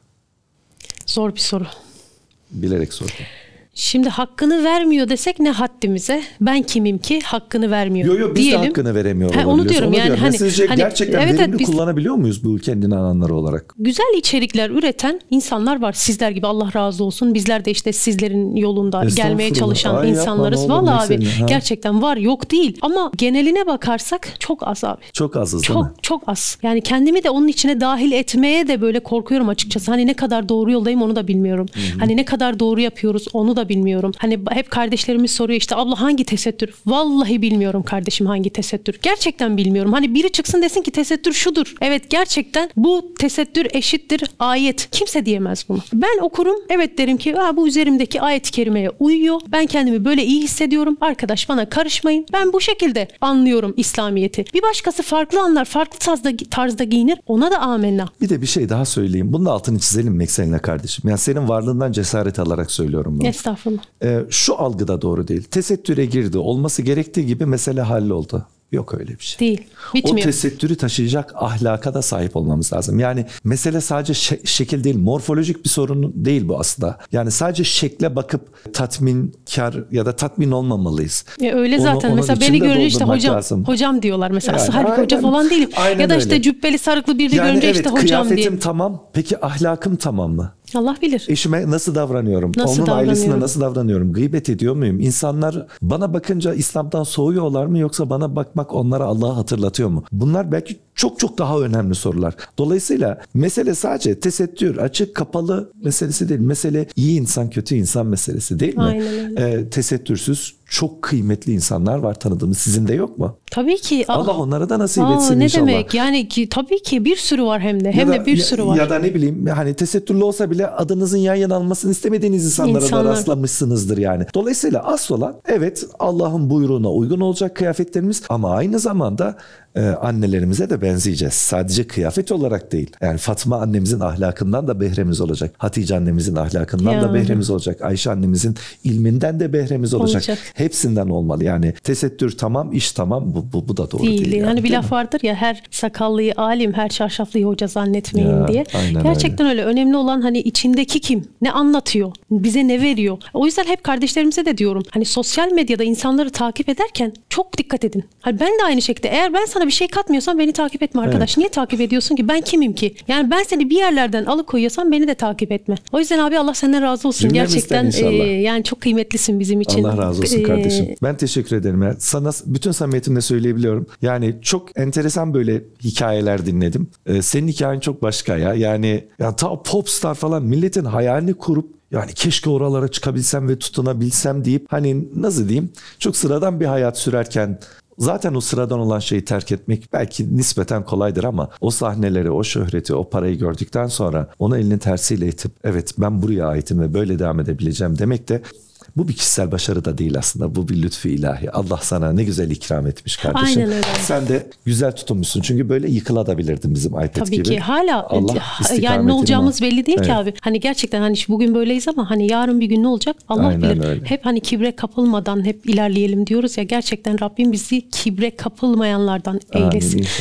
Zor bir soru. Bilerek sordum. Şimdi hakkını vermiyor desek ne haddimize? Ben kimim ki hakkını vermiyor? Yok yok biz diyelim. de hakkını veremiyor ha, olabiliyoruz. Onu diyorum onu yani. Diyorum. Hani, Sizce hani, gerçekten evet, verimli biz, kullanabiliyor muyuz bu ülkenin inananları olarak? Güzel içerikler üreten insanlar var. Sizler gibi, Allah razı olsun. Bizler de işte sizlerin yolunda gelmeye çalışan Ay, insanlarız. Yapma, vallahi abi seni, gerçekten var, yok değil. Ama geneline bakarsak çok az abi. Çok azız çok, değil mi? Çok az. Yani kendimi de onun içine dahil etmeye de böyle korkuyorum açıkçası. Hani ne kadar doğru yoldayım onu da bilmiyorum. Hı-hı. Hani ne kadar doğru yapıyoruz onu da bilmiyorum. Hani hep kardeşlerimiz soruyor işte abla hangi tesettür? Vallahi bilmiyorum kardeşim hangi tesettür. Gerçekten bilmiyorum. Hani biri çıksın desin ki tesettür şudur. Evet gerçekten bu tesettür eşittir ayet. Kimse diyemez bunu. Ben okurum. Evet derim ki bu üzerimdeki ayet-i kerimeye uyuyor. Ben kendimi böyle iyi hissediyorum. Arkadaş bana karışmayın. Ben bu şekilde anlıyorum İslamiyet'i. Bir başkası farklı anlar, farklı tarzda, tarzda giyinir. Ona da amenna. Bir de bir şey daha söyleyeyim. Bunun altını çizelim Meksen'le kardeşim. Yani senin varlığından cesaret alarak söylüyorum bunu. Estağfurullah. Ee, şu algıda doğru değil. Tesettüre girdi. Olması gerektiği gibi mesele halloldu. Yok öyle bir şey. Değil. Bitmiyor. O tesettürü taşıyacak ahlaka da sahip olmamız lazım. Yani mesele sadece şe- şekil değil, morfolojik bir sorun değil bu aslında. Yani sadece şekle bakıp tatminkar ya da tatmin olmamalıyız. Ya öyle zaten. Onu, mesela beni görünce işte hocam lazım. hocam diyorlar mesela. Yani, halbuki hoca falan değilim. Ya da işte öyle. Cübbeli sarıklı birini yani görünce evet, işte hocam diye. Kıyafetim tamam. Peki ahlakım tamam mı? Allah bilir. Eşime nasıl davranıyorum? Nasıl Onun ailesine nasıl davranıyorum? Gıybet ediyor muyum? İnsanlar bana bakınca İslam'dan soğuyorlar mı? Yoksa bana bakmak onlara Allah'ı hatırlatıyor mu? Bunlar belki çok çok daha önemli sorular. Dolayısıyla mesele sadece tesettür, açık, kapalı meselesi değil. Mesele iyi insan, kötü insan meselesi değil mi? Aynen öyle. Ee, tesettürsüz çok kıymetli insanlar var tanıdığımız. Sizin de yok mu? Tabii ki. Allah Aa, onlara da nasip aa, etsin ne inşallah. Ne demek? Yani ki tabii ki bir sürü var hem de. Hem da, de bir ya, sürü var. Ya da ne bileyim hani tesettürlü olsa bile adınızın yan yana alınmasını istemediğiniz insanlara İnsanlar. da rastlamışsınızdır yani. Dolayısıyla asıl olan evet Allah'ın buyruğuna uygun olacak kıyafetlerimiz ama aynı zamanda e, annelerimize de benzeyeceğiz. Sadece kıyafet olarak değil. Yani Fatma annemizin ahlakından da behremiz olacak. Hatice annemizin ahlakından ya. da behremiz olacak. Ayşe annemizin ilminden de behremiz olacak. olacak. Hepsinden olmalı. Yani tesettür tamam, iş tamam. Bu, bu, bu da doğru değil. değil yani, hani bir değil laf mi? vardır ya her sakallıyı alim, her çarşaflıyı hoca zannetmeyin ya, diye. Gerçekten öyle. öyle. Önemli olan hani içindeki kim? Ne anlatıyor? Bize ne veriyor? O yüzden hep kardeşlerimize de diyorum. Hani sosyal medyada insanları takip ederken çok dikkat edin. Hani ben de aynı şekilde eğer ben sana bir şey katmıyorsam beni takip etme arkadaş. Evet. Niye takip ediyorsun ki? Ben kimim ki? Yani ben seni bir yerlerden alıkoyuyorsam beni de takip etme. O yüzden abi Allah senden razı olsun. Cümlemizden gerçekten e, yani çok kıymetlisin bizim için. Allah razı olsun kardeşim. Ee, ben teşekkür ederim. Yani sana bütün samimiyetimle söyleyebiliyorum. Yani çok enteresan böyle hikayeler dinledim. Ee, senin hikayen çok başka ya. Yani ya ta popstar falan milletin hayalini kurup yani keşke oralara çıkabilsem ve tutunabilsem deyip hani nasıl diyeyim çok sıradan bir hayat sürerken zaten o sıradan olan şeyi terk etmek belki nispeten kolaydır ama o sahneleri, o şöhreti, o parayı gördükten sonra onu elinin tersiyle itip evet ben buraya aitim ve böyle devam edebileceğim demek de bu bir kişisel başarı da değil aslında. Bu bir lütfu ilahi. Allah sana ne güzel ikram etmiş kardeşim. Aynen öyle. Sen de güzel tutunmuşsun. Çünkü böyle yıkılabilirdin bizim iPad Tabii gibi. Tabii ki. Hala Allah yani ne olacağımız belli değil evet. ki abi. Hani gerçekten hani bugün böyleyiz ama hani yarın bir gün ne olacak? Allah Aynen bilir. Öyle. Hep hani kibre kapılmadan hep ilerleyelim diyoruz ya. Gerçekten Rabbim bizi kibre kapılmayanlardan eylesin. Amin inşallah.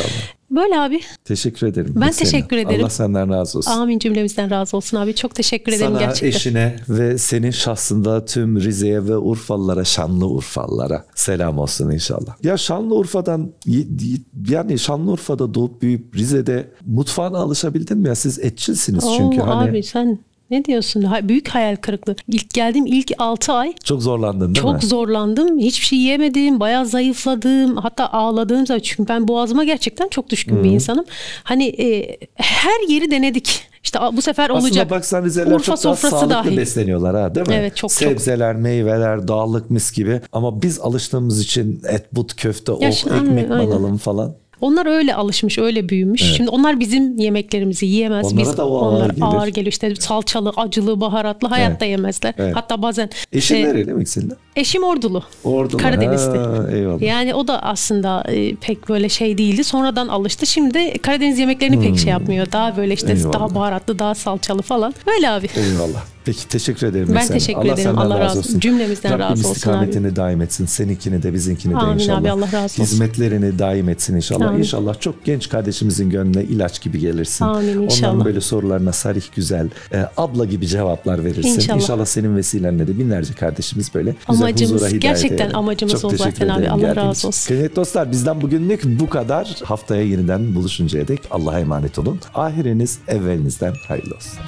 Böyle abi. Teşekkür ederim. Ben Hüseyin'e. teşekkür ederim. Allah senden razı olsun. Amin, cümlemizden razı olsun abi. Çok teşekkür ederim Sana, gerçekten. eşine ve senin şahsında tüm Rize'ye ve Urfalılara, Şanlıurfalılara selam olsun inşallah. Ya Şanlıurfa'dan, yani Şanlıurfa'da doğup büyüyüp Rize'de mutfağına alışabildin mi ya? Siz etçilsiniz çünkü. Oo, hani... Abi sen ne diyorsun? Büyük hayal kırıklığı. İlk geldiğim ilk altı ay çok zorlandın değil çok mi? Çok zorlandım. Hiçbir şey yemedim. Bayağı zayıfladım. Hatta ağladığım zaman. Çünkü ben boğazıma gerçekten çok düşkün Hı-hı. bir insanım. Hani e, her yeri denedik. İşte bu sefer olacak. Aslında baksan Rizeliler Urfa çok daha sağlıklı dahi. besleniyorlar ha, değil mi? Evet, çok Sebzeler, çok. meyveler, dağlık mis gibi. Ama biz alıştığımız için et, but, köfte, ya oh, şimdi, ekmek aynen, banalım aynen. falan. Onlar öyle alışmış, öyle büyümüş. Evet. Şimdi onlar bizim yemeklerimizi yiyemez. Onlara Biz, da o onlar ağır gelir. ağır geliyor. İşte salçalı, acılı, baharatlı hayatta evet. yemezler. Evet. Hatta bazen... Eşin e, nereli mi senin? Eşim Ordulu. Ordulu. Karadeniz'de. Ha, eyvallah. Yani o da aslında e, pek böyle şey değildi. Sonradan alıştı. Şimdi Karadeniz yemeklerini hmm. pek şey yapmıyor. Daha böyle işte eyvallah. Daha baharatlı, daha salçalı falan. Öyle abi. Eyvallah. Peki teşekkür ederim. Ben mesela. teşekkür Allah ederim. Allah razı olsun. Cümlemizden Rabbim razı olsun abi. istikametini daim etsin. Seninkini de bizinkini de Amin inşallah. Abi, Allah razı olsun. Hizmetlerini daim etsin inşallah. Amin. İnşallah çok genç kardeşimizin gönlüne ilaç gibi gelirsin. Amin inşallah. Onların böyle sorularına sarih güzel, e, abla gibi cevaplar verirsin. İnşallah. İnşallah senin vesilenle de binlerce kardeşimiz böyle amacımız, güzel huzura hidayet gerçekten edelim. amacımız çok o zaten abi. Allah razı olsun. Kıymetli dostlar, bizden bugünlük bu kadar. Haftaya yeniden buluşuncaya dek Allah'a emanet olun. Ahiriniz evvelinizden hayırlı olsun.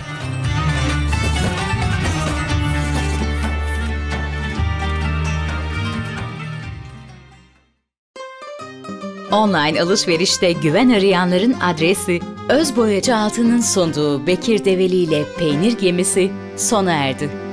Online alışverişte güven arayanların adresi Özboyacı Altı'nın sunduğu Bekir Develi ile Peynir Gemisi sona erdi.